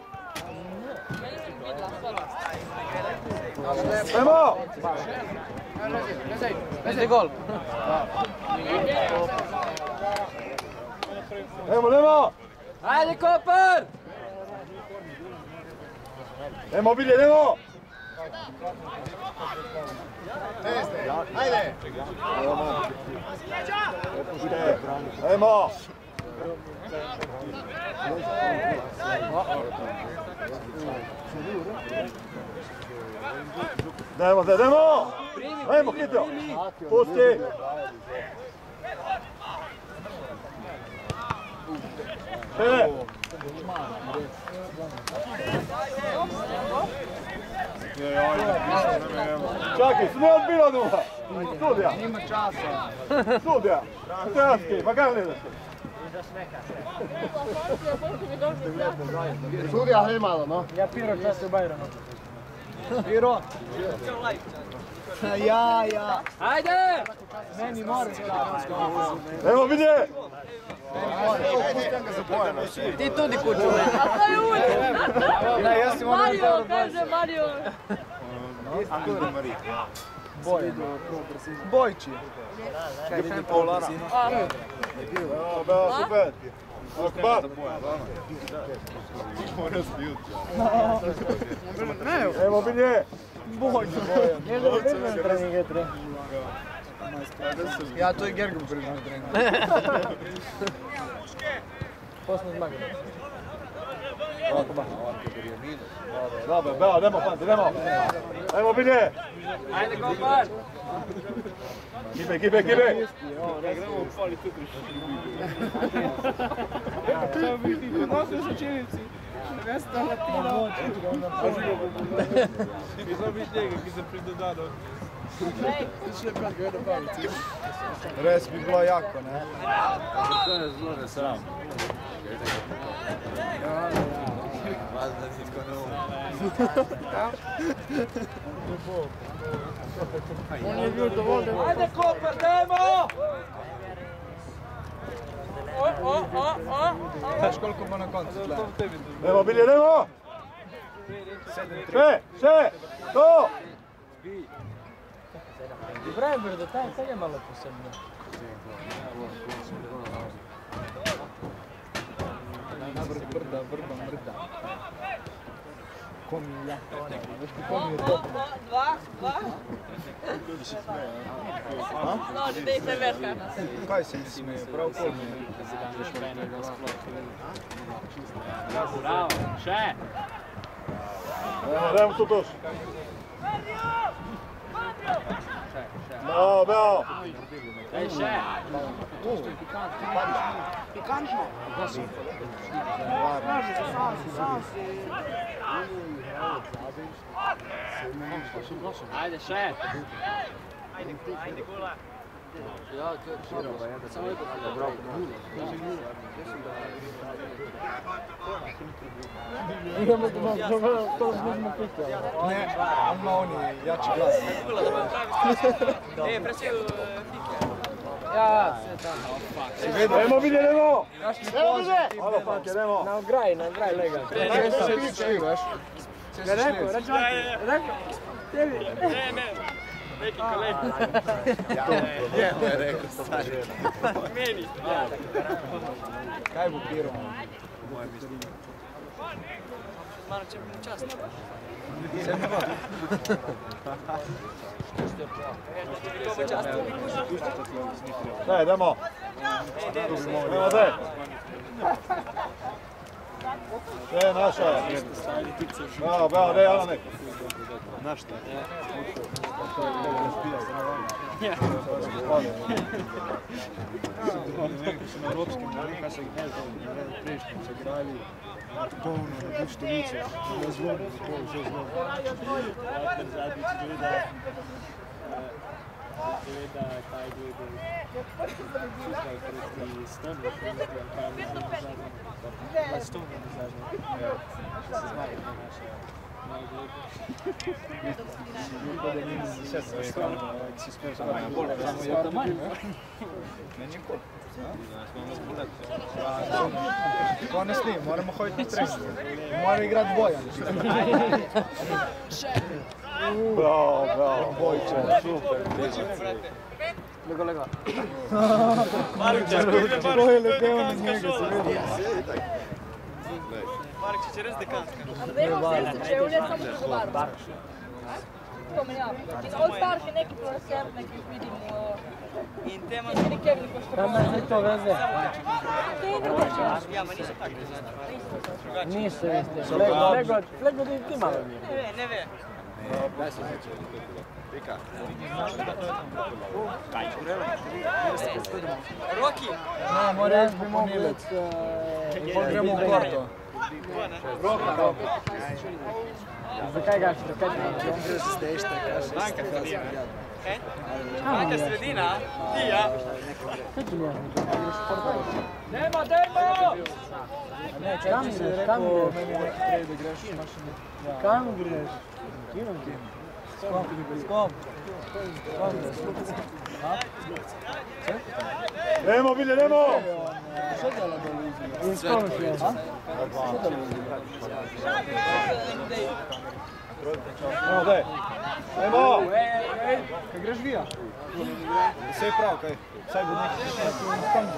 Ajmo! Vezaj gol. Ajmo, Nemo! Ajde, Kopar! Nemo, bilje, Nemo! Ajde! Ajmo! Dajmo, daj, dajmo! Ajmo, hitro! Pusti! E! Čakaj, su ne odbila nula! Studija! Nima časa. Studija! Teatski, ma kaj ne daš? Studija, hej malo, no. Ja Piro čas u Bajranu. Piro! Ja, ja! Ajde! Meni moraš čas. Evo vidje! Ti tudi kuću. A to je uvijek! Ne, ja si moram Mario, kaže Mario! Boj. Bojči. Gdje Polana? Bela, super. Akbar. Evo bilje. Bojči, Bojan. Njegov bezmen trening je trening. Ja, to je Gergom priznam trening. Posle zmage. Dobro, Bela, nemo, fanti, nemo. Evo bilje. Ajde, Kopar! Kibe, kibe, kibe. Nosio se činjenici. Nesta latina. Nisam biti njega, ki se pridodano. Res bi bilo jako, ne? To je zelo nesram. Valjda nitko ne umre. On je bil dovolj, da... Ajde, Koper, dajmo! O, o, o, o! Znaš koliko bo na koncu tle? Evo, Bilje, evo! Še, še! To! Vrajber, da taj sad je malo posebno. Najbrž brda, brda, mrda. Ko mi je jako, veš ti ko mi je dobro. Dva, dva. No, že dej se več kaj nas. Kaj se mi smeje, prav ko mi je. Bravo, še! Evo, dajmo tu toš. Bravo, bravo. Ej, še! Pikantno. Ajde, še! Ja, to je široko, samo je dobro. Idemo doma, to zbudimo pita. Ne, on ima oni jači glas. E, presio fike. Ja, sve tamo. Ajmo, Bilje, evo! Evo, Bilje! Malo, fake, evo! Na ograj, na ograj lega. Ne, se tiče, veš. Ne rekao, rekao, rekao. Tebi. Ne, ne. Neki kolega. Njemu je rekao stari. Meni. Kaj bo piro? Malo će mi čast. Daj, idemo! Evo, daj! Sve je naša! Bravo, bravo, daj, Alanek! Znaš šta? Su na evropskim, kaj se prejšnji so igrali polno, na buč stolico, na zvono, to je vse zvono. Zadnjič gleda, gleda, kaj gleda, šutkaj proti Stonu, kaj je Stonu zadnji, se znajo na naše najgleda. Ljubko, da ni še se škalo, ki si spel samo bolje, samo je to manj. Ne, nikoli. To ne snim, moramo hoditi na trening. Mora igrati boja. Bravo, bravo, Bojče, super! Lega, lega. To je lebel na njega, se vidi. Marek će res dekanska. Andrejmo se če ulje samo dogovarjamo. To menjava. In od starši neki profesor, neki vidimo. In tema... Neki nekevni pošto. Tamo je to veze. Te je drugače. Ja, ma nisu takvi, znači. Nisu isti. Lego, lego, lego da ti malo nije. Ne ve, ne ve. Pika. Roki! Ne, mora još bi pomilec. Gremo u korto. Roka, roka. Zakaj gaš, zakaj ti? On gre za stešta, kaže. Banka sredina. Kaj? Banka sredina, ti ja. Kaj ti nije? Dajmo, dajmo! Ne, kam ideš, kam ideš? Prej da greš u mašinu. Kam greš? Kino ti? Skom. Skom. Nemo, Bilje, nemo! Što djela dole izgleda? I skom ti je? Evo, daj! Nemo! Kaj greš vija? Sve je prav, kaj? Saj bo neki...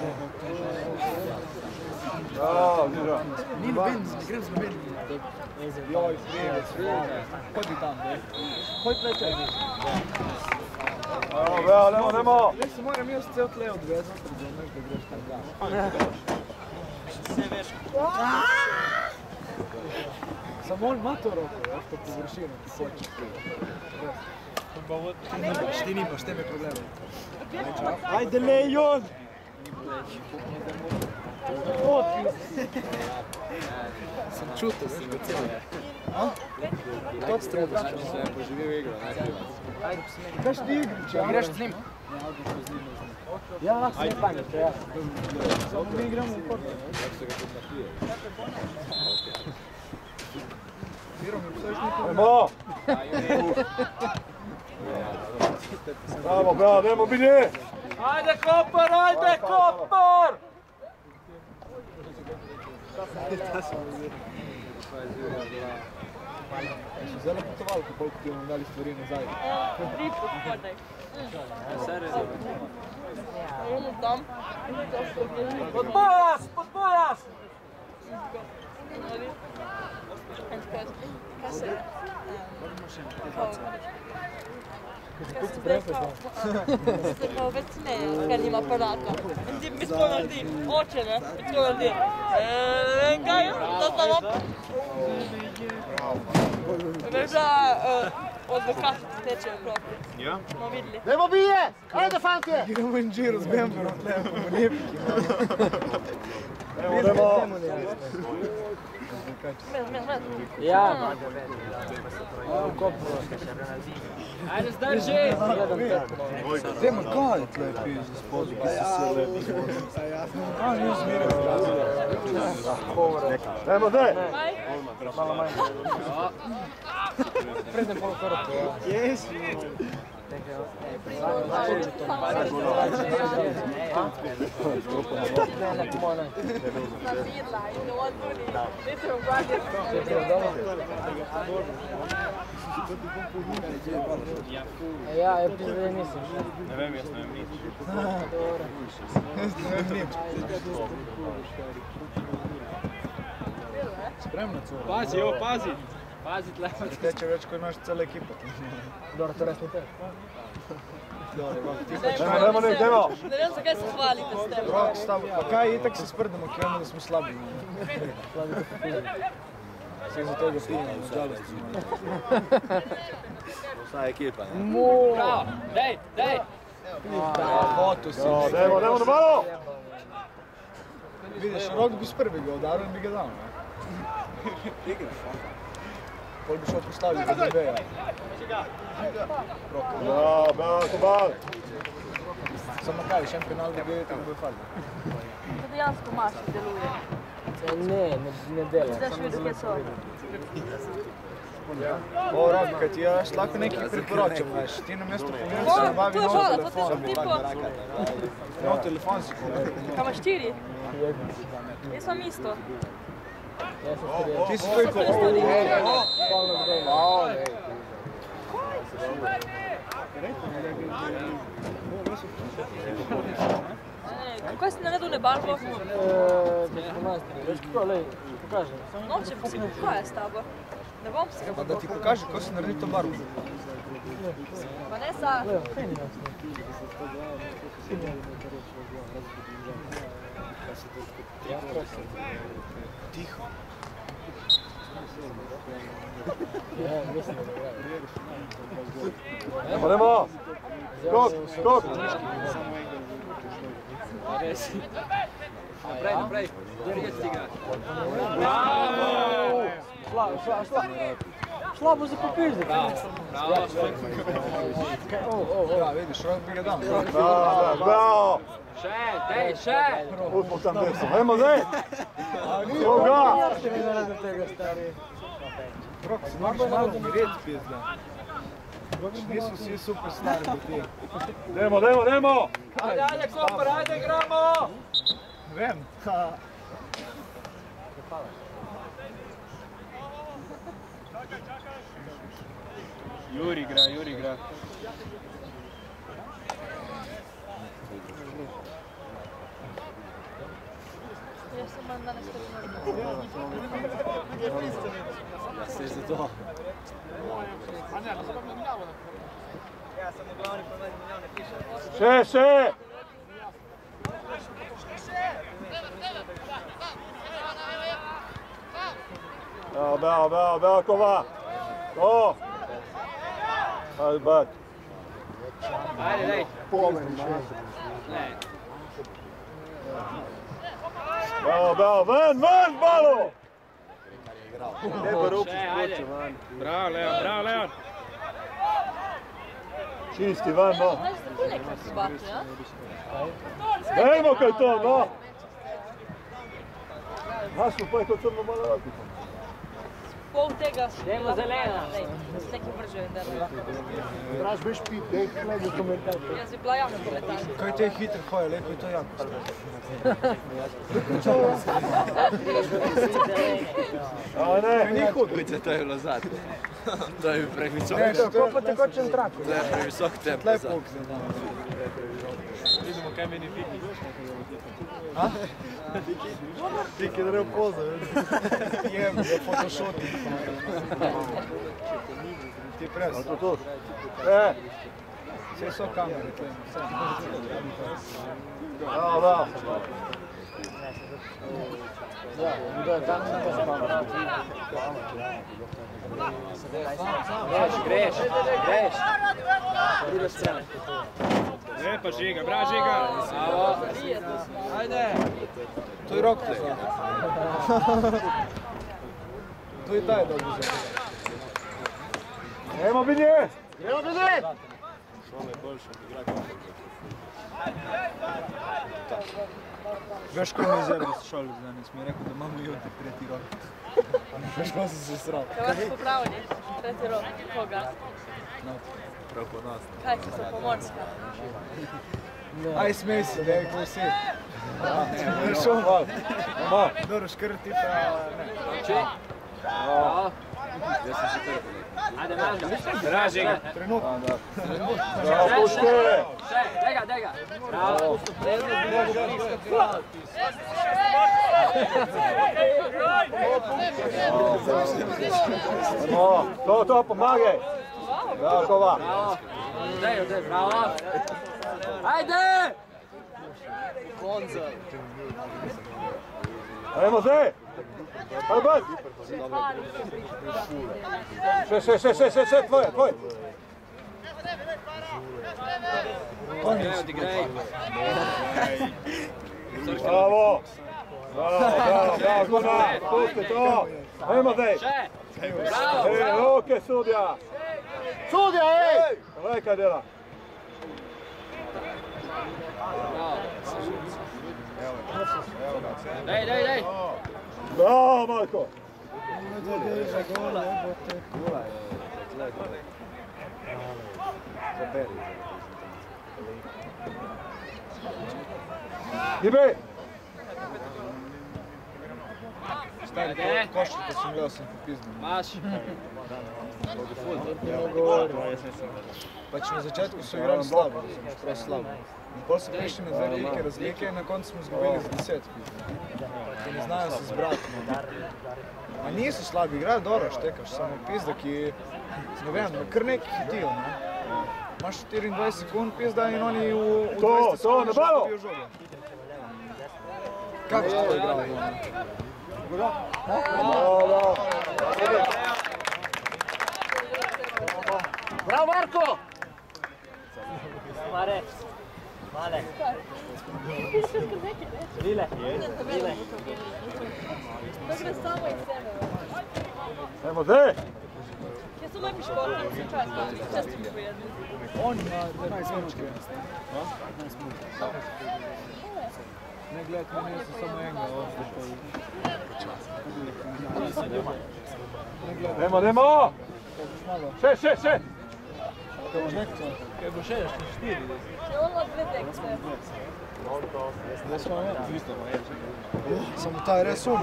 Bravo, Miro! Ni noben, ne grem z nobenim. Joj, prijevec, prijevec. Hodi tam, daj. Hoj pleče. Bravo, bravo, nemo, nemo! Lej se moram jaz cel tle odvezati, razumeš, da greš tam dan. Sve veš. Samo on ima to roko, veš, po površinu, ti hočeš prije. Ti nimaš, ti nimaš, tem je problem. Ajde, Lejon! Sam čutil, veš, ga cijelo. To ti treba. Sve je poživio igro, najbolje. Kaš ti igrić, ja? Igraš s njim? Ja, lahko se panjete, ja. Samo mi igramo u kortu. Kako se ga fotografije? Ajmo! Bravo, bravo, dajmo biti! Ajde Kopar, ajde Kopar! Zdaj napotoval, koliko ti bomo dali stvari nazaj. Tri podaj. Podbojas, podbojas! Se pa več ne, ker nima aparata. In ti mi to naredi, oče ne, mi to naredi. Eee, kaj, to samo? Veš da odvekati teče okrog. Ja? Smo videli. Dajmo bije! Ajde, fantje! Idemo in džiro z Bemberom, tlemo, bomo lepiki. Evo, dajmo. Med, med, med. Ja. Ajde, zdrži! Dajmo, kaj je tle pizzi spodaj, ki si se lepi. A, ni zmiril. Dajmo, daj! Malo manj. Predne pol korak. Yes. Ja, je pizde misliš. Ne vem, jaz ne vem nič. Jaz ne vem nič. Spremno celo. Pazi, jo, pazi! Pazi tle. Teče več, ko imaš celo ekipo. Dobro, to res ni te. Dajmo, ne, dajmo! Ne vem, zakaj se hvalite s tem. Rok, stav, pa kaj, itak se sprdamo, ki vemo, da smo slabi. Vseh za tega pijemo, v žalosti. Vsa ekipa, ne? Bravo, dej, dej! Foto si. Dajmo, dajmo, dobro! Vidiš, Rok bi s prvega udaril in bi ga dal, ne? Pol bi šel postaviti za debeja. Bravo, bravo, Kobar! Samo kaj, še en penal bi bil, tako bi falil. To dejansko maši deluje. Ne, ne, ne dela. Zdaj še vidiš, kje so. O, Rok, kaj ti jaz lahko nekaj priporočam, veš, ti na mesto pomeni, da se nabavi Tu je nov šala, to ti telefon. tipo. Nov telefon si kupi. Kaj imaš štiri? Jaz sam isto. Ti si tvoj kup. Kaj si naredil nebarvo? Veš kako, lej, pokaži. Nočem si kaj s tabo. Ne bom si ga Pa da ti pokaže, ko si naredil to barvo. Vanessa. Tiho. Dajmo, dajmo! Skok, skok! Naprej, naprej, prijeti ga. Bravo! Šla, šla, šla. Šla bo za popizde. Bravo, bravo. Ja, vidiš, Rok bi ga dal. Bravo, bravo! Še, dej, še! Upal tam desno, dajmo zdaj! Koga? Rok, si moraš malo umireti, pizda. Niso vsi super stari biti. Dajmo, dajmo, dajmo! Ajde, ajde Kopar, ajde igramo! Vem. Juri igra, Juri igra. Jaz sem manj danes tako Ja, se za to. Še, še! Bravo, bravo, bravo, bravo, Kova! To! Ajde, bat. Ajde, dej. Ne. Bravo, bravo, ven, ven, malo! Še, ajde. Bravo, Leon, bravo, Leon! Čisti, ven, no! Znaš, tako nekaj zbati, ja? Dajmo kaj to, no! Znaš, pa je to crno malo razlikom. pol tega... Dajmo zelena. Lej, da se nekaj vrže, da ne. Draž biš pit, dej, gledaj komentar. Jaz bi bila javna komentarja. Kaj te hitro hoje, lepo je to jako. A ne, ni hubice, to je bilo zadnje. To je previsok. Ne, tako pa tekočen trak. To je previsok tempo. Tlej puk se da. Vidimo kaj meni Fiki. Fiki da ne opoza, jem, da photoshoti. Ti pres. A to to? E, vse so kamere, tle. Bravo, bravo. Greš, greš, greš. Druga strana. Ne, pa Žiga, bra Žiga. Bravo. Ajde. To je rok tle. To je taj dobro zelo. Nemo binje! Nemo binje! Veš, ko mi je zelo šol danes, mi je rekel, da imamo jutri tretji rok. Veš, ko si se sral. Kaj vas popravljeni? Tretji rok, koga? Prav ponosno. Kaj če so pomorska? Aj, smej se, da je ko vsi. Ne, šel mal. Mal. Dobro, škrti pa ne. Če? Bravo. Jaz sem si trpil. Ajde, naš ga. Bra Žiga. Trenutno. Bravo, puške! Še, dega, dega. Bravo. No, to, to, pomagaj! Bravo, kova! Bravo. Dej, dej, bravo. Ajde! Ajmo zdaj! Aj, bad! Še, še, še, še, še, še, tvoje, tvoje! Graj, odigraj. Bravo! Bravo, bravo, bravo, Guna! Pusti to! Ajmo zdaj! Še. Bravo, Ej, bravo. roke, sudja! Sudja, ej! Gledaj, kaj dela! Dej, dej, dej. Bravo, Marko! Gibej! Stari, košarku sam gledao sam popizdan. Maš. Pač na začetku su igrali slabo, skoro slabo. In potem su prišli na dve velike razlike i na koncu smo izgubili za deset. Ki ne znajo se zbrati. A nisu slabi, igrajo dobro, štekaš, samo pizda, ki, ne vem, kar neki hitijo, ne. Imaš štiriindvajset sekund pizda in oni u, u To, dvajset to, sekund na še balo! dobijo žoge. Kako ste to igrali? Bravo! Bravo, Marko! Mare. Male. Lile. Lile. To gre samo iz sebe. Ajmo zdaj! Jaz sem najpi športnik, sem čas, čas ti pojedli. On ima dvanajst minutke. Ne gledajte, meni jaz sem samo enega, Nemo, nemo! Še, še, še! Kaj bo še, še štiri? Še ono dve tekste. Zdaj smo imeli. Samo ta je res um.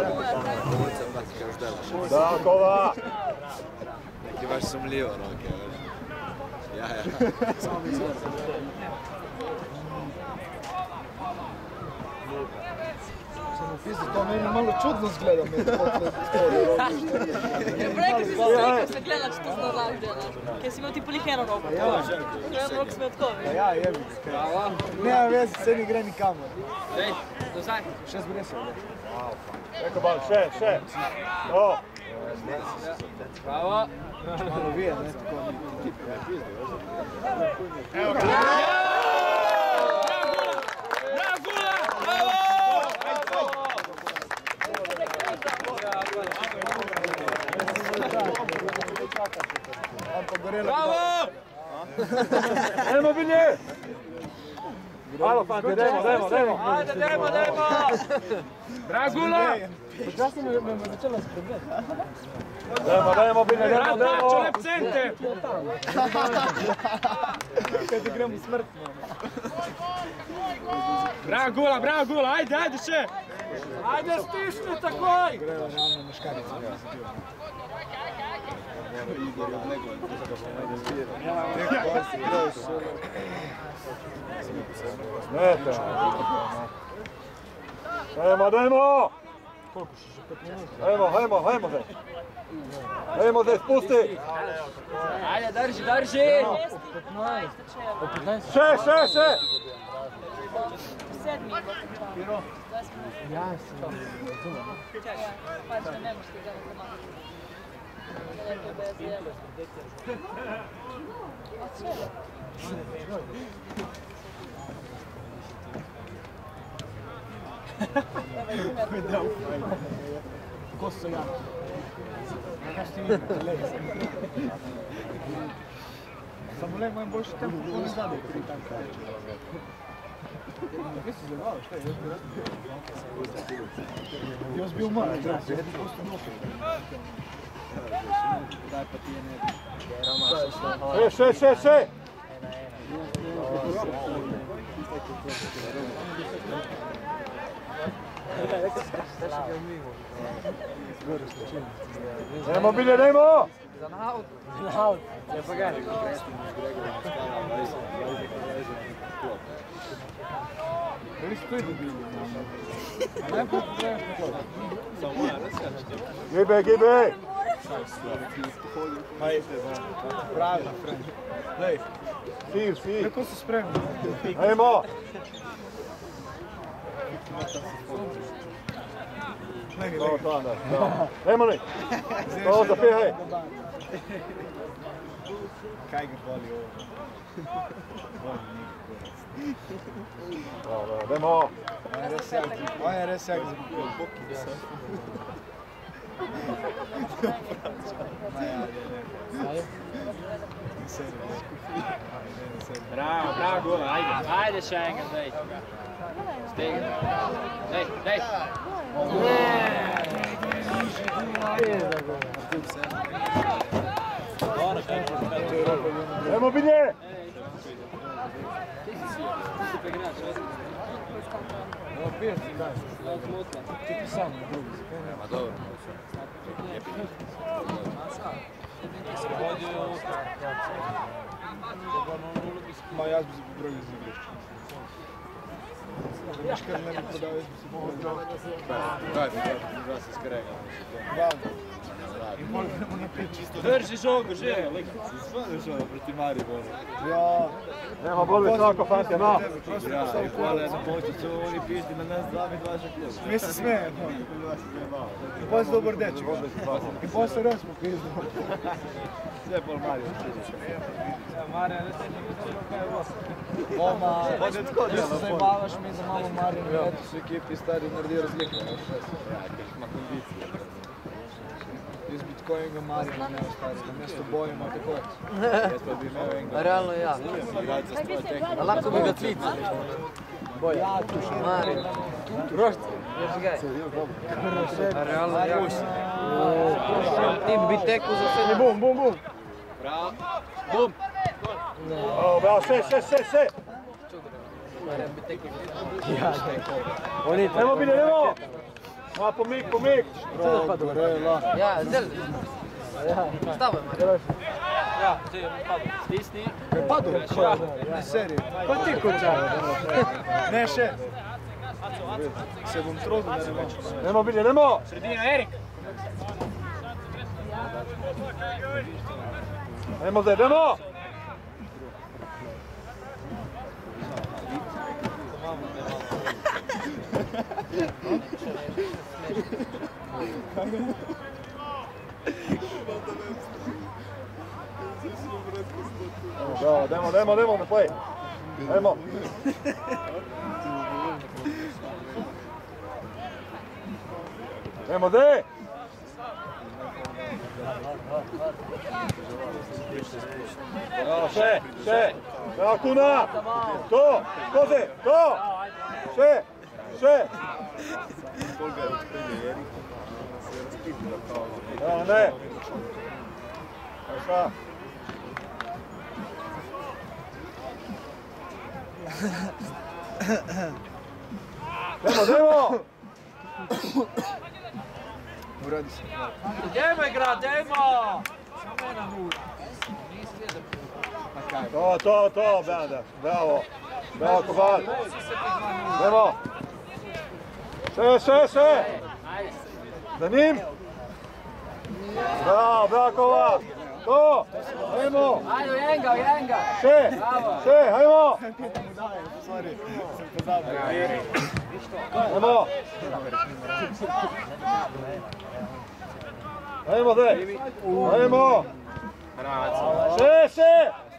Da, kova! Neki baš sumljivo roke, veš. Ja, ja. Samo pizdi, to meni malo čudno zgleda, me tako tle Ja, prej, ko si se slikal, sem gledala, če to zelo laž delaš. Ker si imel ti polih eno roko. Ja, eno roko sem tako, veš. Ja, jebi. Nema veze, se ni gre nikamor. Dej, do zdaj. Še zbresel. Eko bal, še, še! O! Bravo. Malo vije, ne, tako. Evo ga! Bravo! Ajmo bilje! Alo, fante, dajmo, dajmo, dajmo! Ajde, dajmo, dajmo! Dragula! Počasno me začela skrbeti. Dajmo, dajmo, Bine, dajmo, dajmo! Čolep center! Kad igramo smrtno. Bravo Gula, bravo Gula, ajde, ajde še! Ajde stisni takoj! Greva ravno muškarica. Smeta! Dajmo, dajmo! Hajmo, hajmo, hajmo se! Hajmo se, spusti! Ajde, drži, drži! Še, še, še! Sedmi je Ja sam, razumem. Čekaj, pač ne možeš ti gledati malo. Lepo bez jeba. Od čega? Ko su ja? Znaš ti vidim, leg sam. Samo leg mojem boljši tempo, ko ne zade pri tanka. Kaj si zjebao, šta je? Još bio mora, treba se jedni posto noke. Daj pa ti je ne. Še, še, še, še! Dajmo, Bine, dajmo! Za naut. Naut. Ja pa ga. Oni su tu i dobili. A ne pa trebaš na klopu. Gibe, gibe! Pravi, Frank. Daj, Sir, sir! kako su spremni? Hajmo! Legi, To, legi. to, da, to. Dajmo li! To, zapihaj! Kaj ga boli ovo? Boli njih. Dobro, dajmo! On je res jak, on je res jak za boki. Ma ja, ne, ne. Ne seri, ne. Ne seri. Bravo, bravo Gula, ajde! Ajde Schengen, daj. Stegni. Daj, daj. Dajmo, Bine! Evo, piješ ti daj. Ti ti sam na drugi. Ma dobro. Ma ja bi se brojio iz igrešća. Viš kad ne bi prodao, ja bi se brojio. Daj, da se skrega. Valda. I možemo na pići. Drži žogu, že! Stvarno ono proti Mariboru. Ja. Nema boli svako, Fantje, no! Ja, i hvala na počet su oni pišti na nas dva mi dvašak plus. Mi se smijemo. I posle dobar deček. I posle raz po pizdu. Sve pol Mario. Marija, ne se ne učinu kaj je vas. Oma, ti se zajebavaš mi za malu Marinu. Eto su ekipi stari naredi razlika. Ma kondicija. Iz Bitcoinga Marina ne ostari, da mjesto bojima tako je. Jesto bi imao enga. Realno ja. Igrač za svoje tehnike. A lako bi ga cvica. Bolje. Marin. Rošti. Još gaj. A realno ja. Ti bi teku za sve. Bum, bum, bum. Bravo. Bum. O, bravo, še, še, še, še! Marin bi teku. Dajmo, Bine, dajmo! Ma, pomik, pomik! Bravo, Gorela. Ja, zelj. Stavaj, Marin. Ja, ti je padu. Stisni. Kaj padu? Ne serije. Pa ti kočaj. Ne še. Se bom trudio da ne moću. Dajmo, Bine, dajmo! Sredina, Erik! Dajmo zdaj, dajmo! Bravo, dajmo, dajmo, dajmo, ne play. Dajmo. Dajmo, zdaj! Bravo, še, še! Bravo, Kuna! To! Koze! To! Še! Še! Bravo, ne! Šta? Demo, demo! Uradi se. Idemo igrat, idemo! To, to, to, Benda. Bravo. Bravo, Kovar. Demo. Še, še, še! Za njim! Bravo, bravo, Kovar. To! Hajmo! Ajde, jenga, jenga! Še! Še, hajmo! Sorry, sem pozabil. Hajmo! Hajmo, daj! Hajmo! Še, še!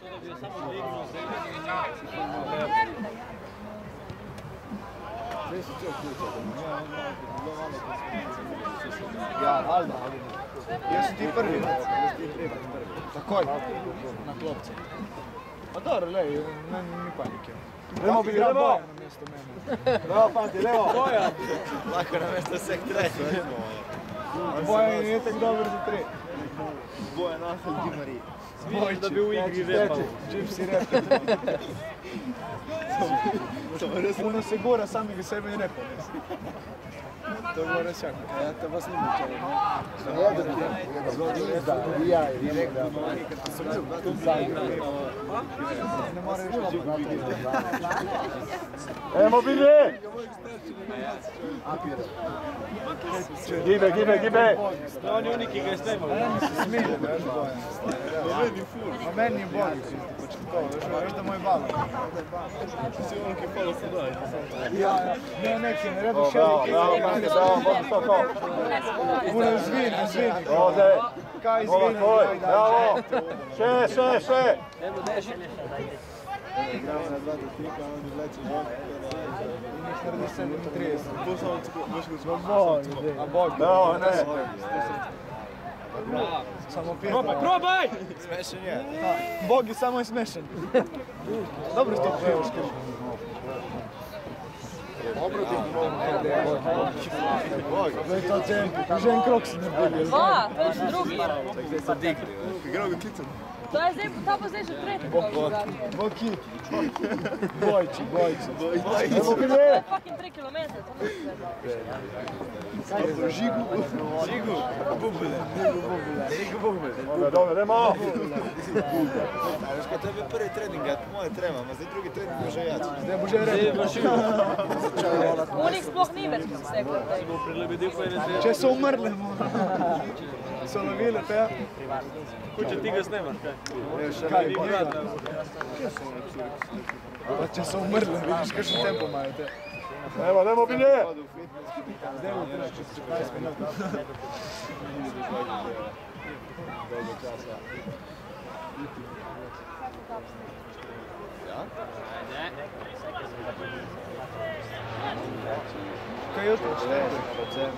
Ja, valjda. Jaz sem ti prvi. Takoj. Na klopce. Pa dobro, lej, ne, ni panike. Idemo, bili, idemo! Levo, fanti, levo! Lahko na mesto vseh treh. Bojan je tako dober za tri. Bojan Ahel Dimari. Vidiš, da bi v igri repal. Gypsy rap. Puno se gora samega sebe i repao. To je bilo res jako. Ja te vas ne mučali. Ja, direktno. Ne mora još Emo, bili! Gibe, gibe, gibe! On je unik, ki ga je snimao. Meni se smije, veš, Bojan. A meni je bolje, veš da moj bal. Si ono ki palo se daj. Ja, ja. Ne, neki, ne redu še Bravo, neki. bravo, bravo, bravo, to, to. Puno izvini, izvini. Ovdje. Kaj Ova izvini? tvoj, bravo! Še, še, še! Idemo, deši nešto, dajte. Igramo na dva do tri, kao on izleće žog. četrdeset sedam trideset. To samo baš ga zvuk. A Bog. Bravo, ne! Samo pjet. Probaj, probaj! Smešan je. Bog je samo je smešan. Dobro što pevaš. Dobro ti Bog. Gledaj to tempo. Žen Kroksi ne bolje. Dva, to je še drugi. Gdje se digli. Igrao ga klicam. To je zdaj, ta bo zdaj že tretji. Boki. Bojči, bojči. Emo, bili! To je fucking tri kilometre. to ne znam. Žigu. Žigu. Bubule. Žigu bubule. Dobro, dobro, idemo! Veš kad to je bio prvi trening, ja moje treba, ma zdaj drugi trening može jači. Zdaj bo že redo. Unik sploh ni več sektor. Prilebedil pa je ne Če so umrli, so lovili te. Kuće ti ga snimaš, kaj? Kaj Ni pa brat, Pa če so umrli, vidiš kakšen tempo imajo te. Evo, idemo, bili! Zdaj bo treba čez petnajst minut. Kaj jutro čete?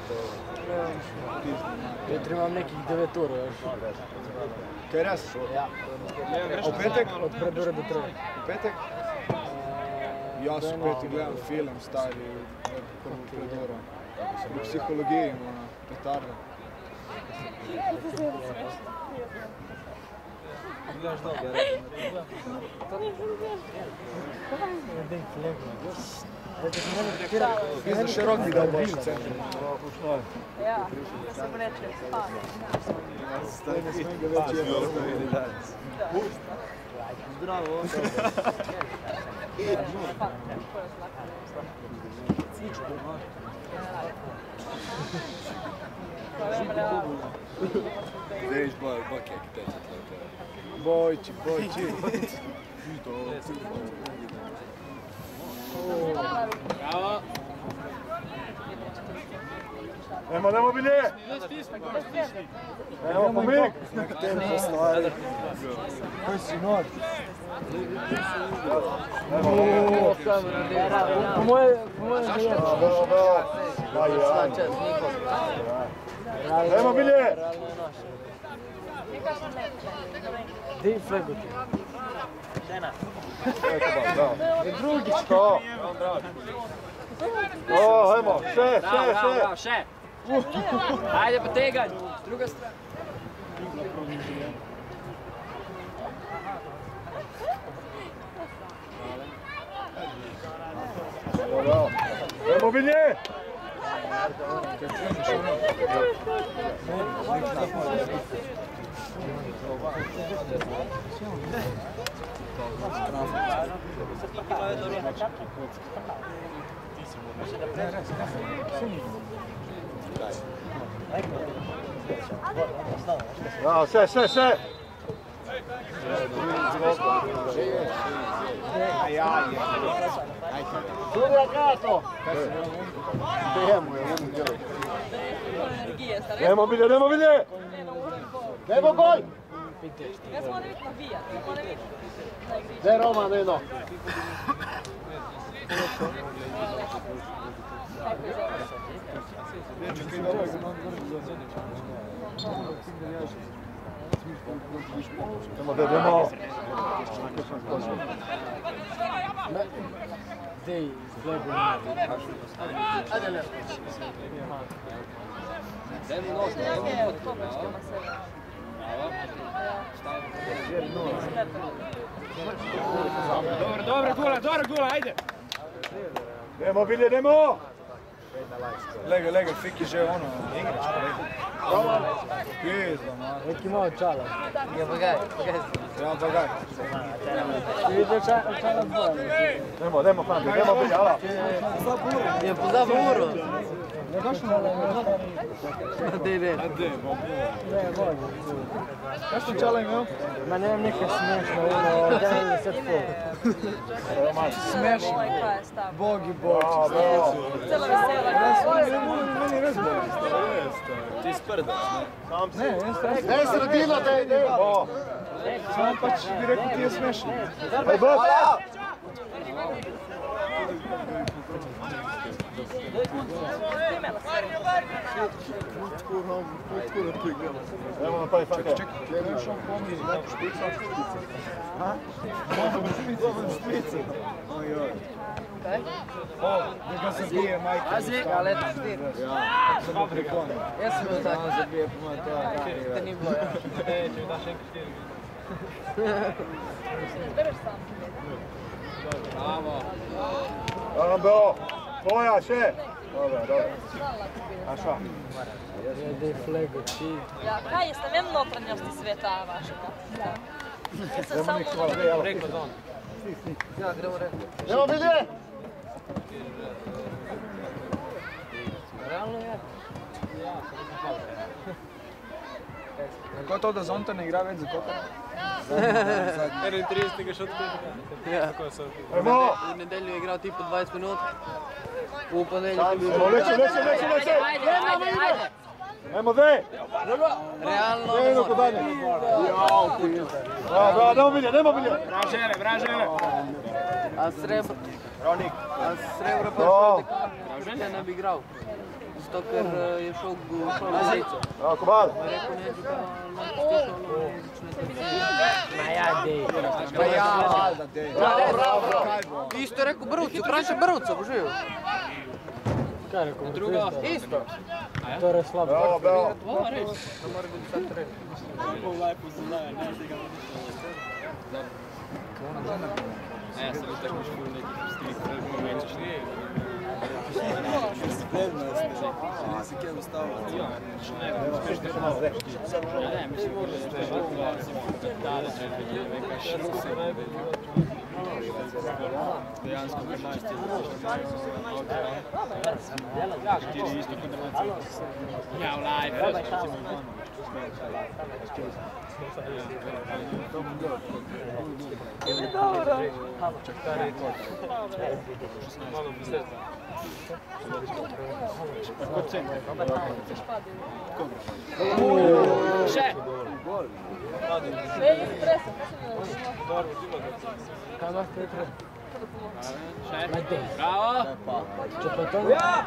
Jutri imam nekih devet ur, veš. Kaj res? Ja. V petek? Od predure do troje. V petek? Jaz v petek gledam film stari, prvo predoro. V psihologiji ima petarda. Gledaš dobro. Ti za širok bi dal boljši centrum. Ja, da se mu reče spas. Zdravo. Veš, boj, boj, kak teče tlaka. Bojči, bojči. Bravo. Emo, idemo, bili! Evo, pomik! Koji si nor? Evo, kamera, dela. Po moje, po moje želje. Bravo, bravo! Daj, daj. Čas, Niko. Idemo, bili! Di flegoti. Žena. Drugi, to! O, ajmo, še, Bravo, še, bravo, še! bravo, še. Ajde, poteganj. Druga strana. bravo. Idemo Bilje! Bravo, še, še, še! Druga kato! Nemo Bilje, nemo Bilje! Nemo gol! Ja smo ne vidno navijati, smo ne vidno. Gdje je Roman, Eno? Idemo, idemo! Dej, zlebu. Ajde, ne. Dajmo nos, dajmo nos. Dobro, dobro, gula, dobro, gula, ajde! Idemo Bilje, idemo! Lega, lega, Fiki že ono, igračka, lega. Pizda, man. Neki malo čala. Ja, bagaj, bagaj. Ja, bagaj. Ti vidio čala dvoje. Idemo, idemo, Franti, idemo Bilje, ala! Je pozabo uro. Ne baš čala, ne. Dej, dej. Ne, bolje. Kaj što čala imel? Ma nemam neke smiješno, ono, devedeset pol. Smešno. Ovaj kaj je stav. Bog i Bog. Celo vesela. Meni je razbolje. Ti sprdaš, ne? Ne, ne, strašno. Ne, sredina, dej, dej! Samo pa ćeš bi rekao ti je smešno. Aj, Bob! Idemo na taj Franke. O, da ga zabije majka. Pazi, ale to štir. Jesmo jo tako. Zabije po moja to. Te ni bilo, ja. E, če mi daš enko štiri. Bereš sam. Bravo. Rambo! Tvoja, še! Dobro, dobro. A šta? Dej flegu, ti. Ja, kaj jeste, vem notranjosti sveta vašega. Jaz sem samo... Preko zon. Ja, gremo re. Idemo Bilje! Realno je. Kako to da Zonta ne igra več za Koper? enaintrideset ga še odpili. Ja. Idemo! U nedelju je igral ti po dvajset minut. U ponedjeljak je bio... Idemo, leće, leće, leće, leće! Ajde, ajde, ajde! Idemo, dve! Realno Dve, idemo kod dalje. Bravo, bravo, nemo Bilje, nemo Bilje! Vražene, vražene! A srebro... Ronik. A srebro pa je Bravo. šel da ne bi igral. Zato ker je šel v Lico. Bravo, Kobal! Rekao neću kao Ma ja, dej. Pa ja, Valjda, dej. Bravo, bravo. Isto je rekao Brvcu, praće Brvca, božiju. Kaj je rekao? Drugo. Isto. To je slabo. Bravo, bravo. Ovo reći. Ne mora biti sad treći. A ja sam utakmičku u nekih stilih momenčiš. Spremno je ste. Nisi kjedu stavio. Ja, ne, mislim da je da da će biti neka širka. Dejansko bi majstir štiri isto kod Nemaca. Ja, u live. Dobro. Malo posljeda. Kod centra. Še! Sve je presa. Kaj imaš te tre? Bravo! Če pa to...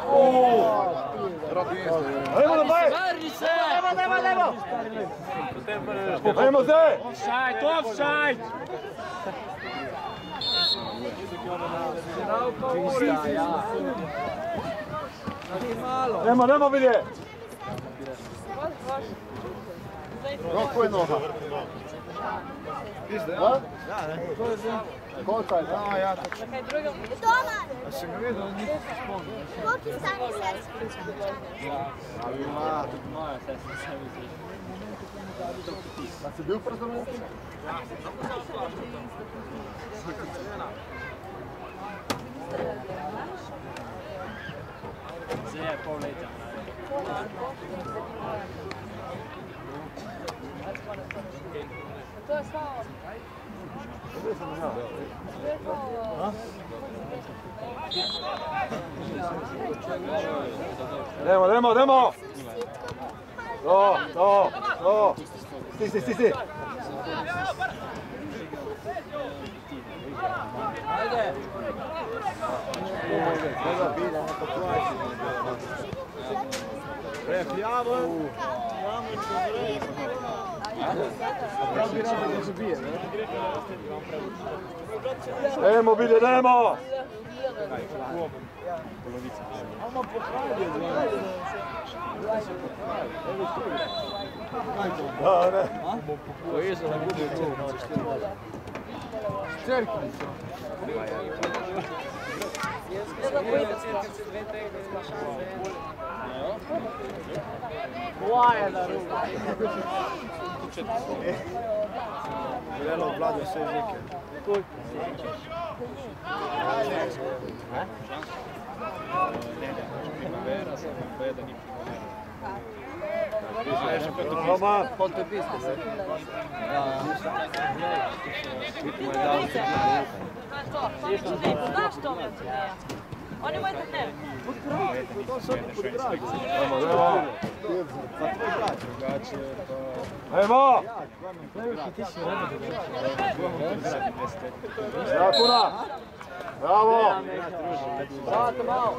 Ajmo na baj! Varni se! Ajmo, ajmo, ajmo! Ajmo se! Offside, offside! Nemo, nemo Bilje! Roko je noga. Pizde, Da? ja? Koliko je? A, ja to ću. Doma! A si ga vidio, nisam se spomnio. Koliki stani sestra? Ali ima. Moja sestra se vidi. Da si bil praznovan? Zdaj je pol leta. To je slavo. Idemo, idemo, idemo! To, to, to! Sti, sti, sti, sti! Ajde! Pre, prijavo! Prijavo i dobro. Prav bi rado da zabije, ne? Idemo, Bilje, idemo! Ama pohradi, Da, ne. Pojezo na gubi u četiri. Četiri. Moja na ruku. Vrelo obvladao sve jezike. Koliko? Primavera, sad beda, ni primavera. Roma! Ponte piste se. Znaš to me odreja? Oni imaju da ne. Idemo, idemo! Pa tvoj brat, drugače, pa... Ajmo! Jakuna! Bravo! Brate, malo.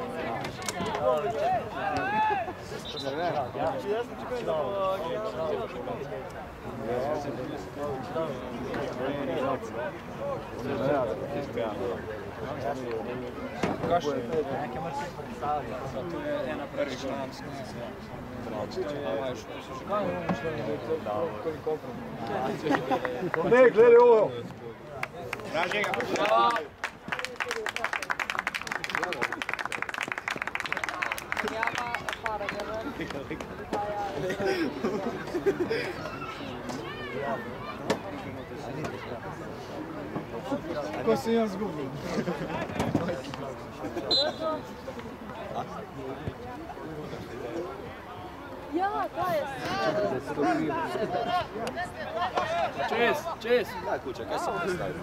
Kašće? To je ena prvi član. Ne, gledaj ovo! Traži ga! Ko se ja zgubim? Ja, ta je Čez, čez. Da, kuća, kaj se ovo stavi?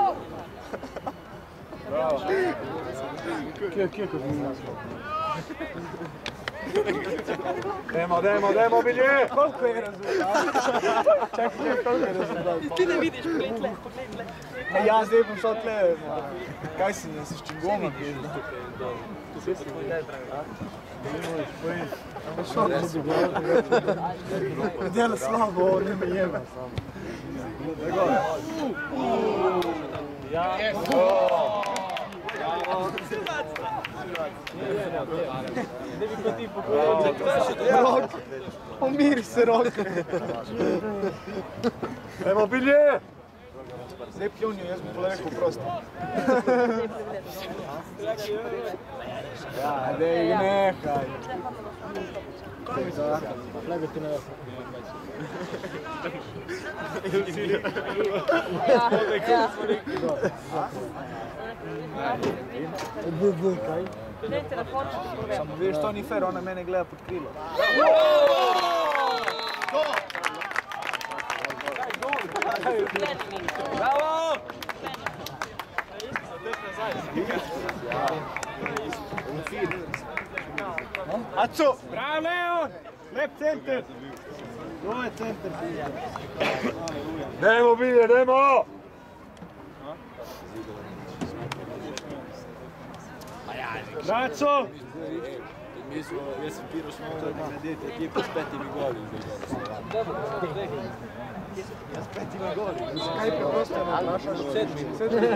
Bravo! Kje, kje kod mi nas? Idemo, idemo, idemo, Bilje! Koliko je rezultat? Čekaj, koliko je rezultat? Ti ne vidiš, pogledaj, pogledaj. A ja zdaj bom šel tle, kaj si, jesi s čingoma? Dela slabo, ovo nema jeba samo. Ja. Ne bi ko ti pokojil. Rok, umiri se Rok. Idemo, Bilje! Zdaj pljunju, jaz bi pa rekel prosto. Ja, dej nehaj. Lega ti ne veš. Ne, telefon ću ti pogledati. Samo vidiš, to ni fair, ona mene gleda pod krilo. Bravo! Aco! Bravo, Leon! Lep center! To je center. Idemo, Bilje, idemo! Braco! Mi smo, jaz sem Piro smo gledajte ekipo s petimi goli. S petimi goli. Kaj preprosto je naša? Sedmi. Sedmi.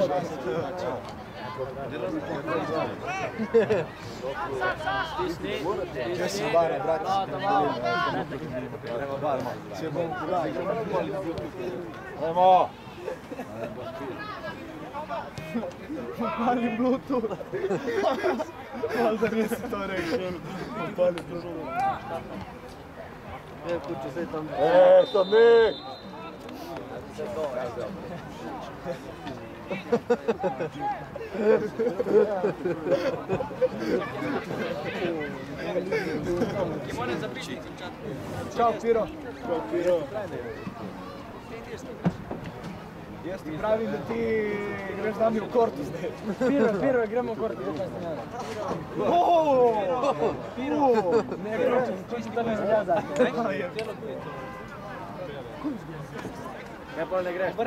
Jaz sem bara, brat. Prema barma. Če bom pogledal. Idemo! Upali Bluetooth. Valjda nisi to rekao. Upali Bluetooth. Ne, kuću sve tam. Eto mi! Ćao Piro. Ćao Piro. Jesi ti pravi da ti greš da mi u kortu zdaj? Piro, Piro, gremo u kortu, kako sam jada. Oooo! Piro! Ne, gremo, čisto to ne znam ja zato. Kaj pa ne greš?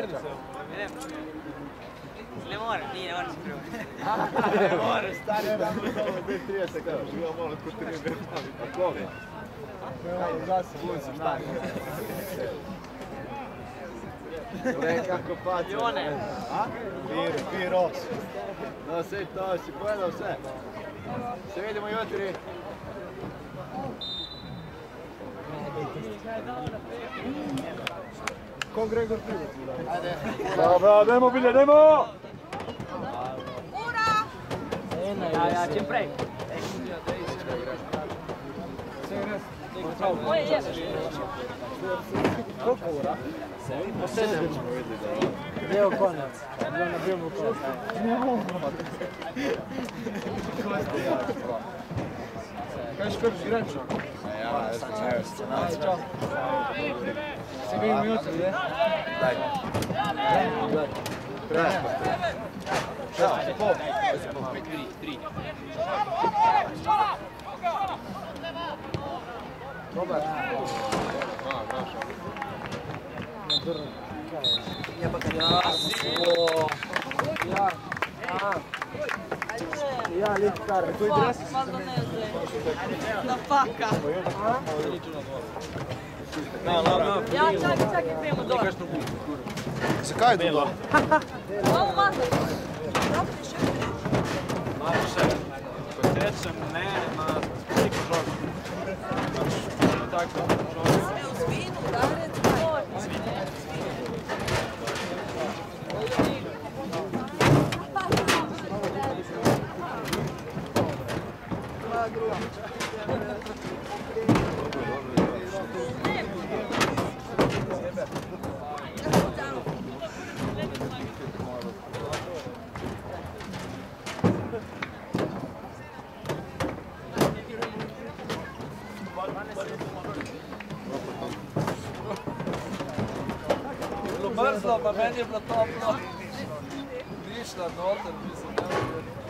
Ne moram, nije, ne moram se prvo. Ne moraš, stari, da mi ovo dvije trideset kada živa malo kod tri ne mali. A koga? Kaj, zasi, bunci, stari. Gle kako paca. Jone. Piro, Piro. No sve to, si pojedao sve. Se vidimo jutri. Ko Gregor Piro? Ajde. Dobro, dajmo bilje, dajmo! Ura! Ja, ja, čim prej. Moje je. Koliko ura? Po sedem ćemo vidjeti da ovo. Evo konac. Evo na bilomu konac. Ne mogu. Kažeš kako si grečo? Ja, ja sam evo scenacija. Ćao. Se vidimo jutri, ne? Daj. Daj. Ćao. Dobar. Ja pa kad ja. Ja. A. Ja, litkar. To je dres? Malo ne znam. Na faka. Ja čak, čak i prijemo dole. Zakaj je to? Malo mazaj. Probajte še jutri. Malo še. Ko tečem, ne, na sliko žogu. Tako, žogu. Ne, u svinu, udarec, kaj. Bilo mrzlo, pa meni je bilo toplo. Ništa, noter, mislim,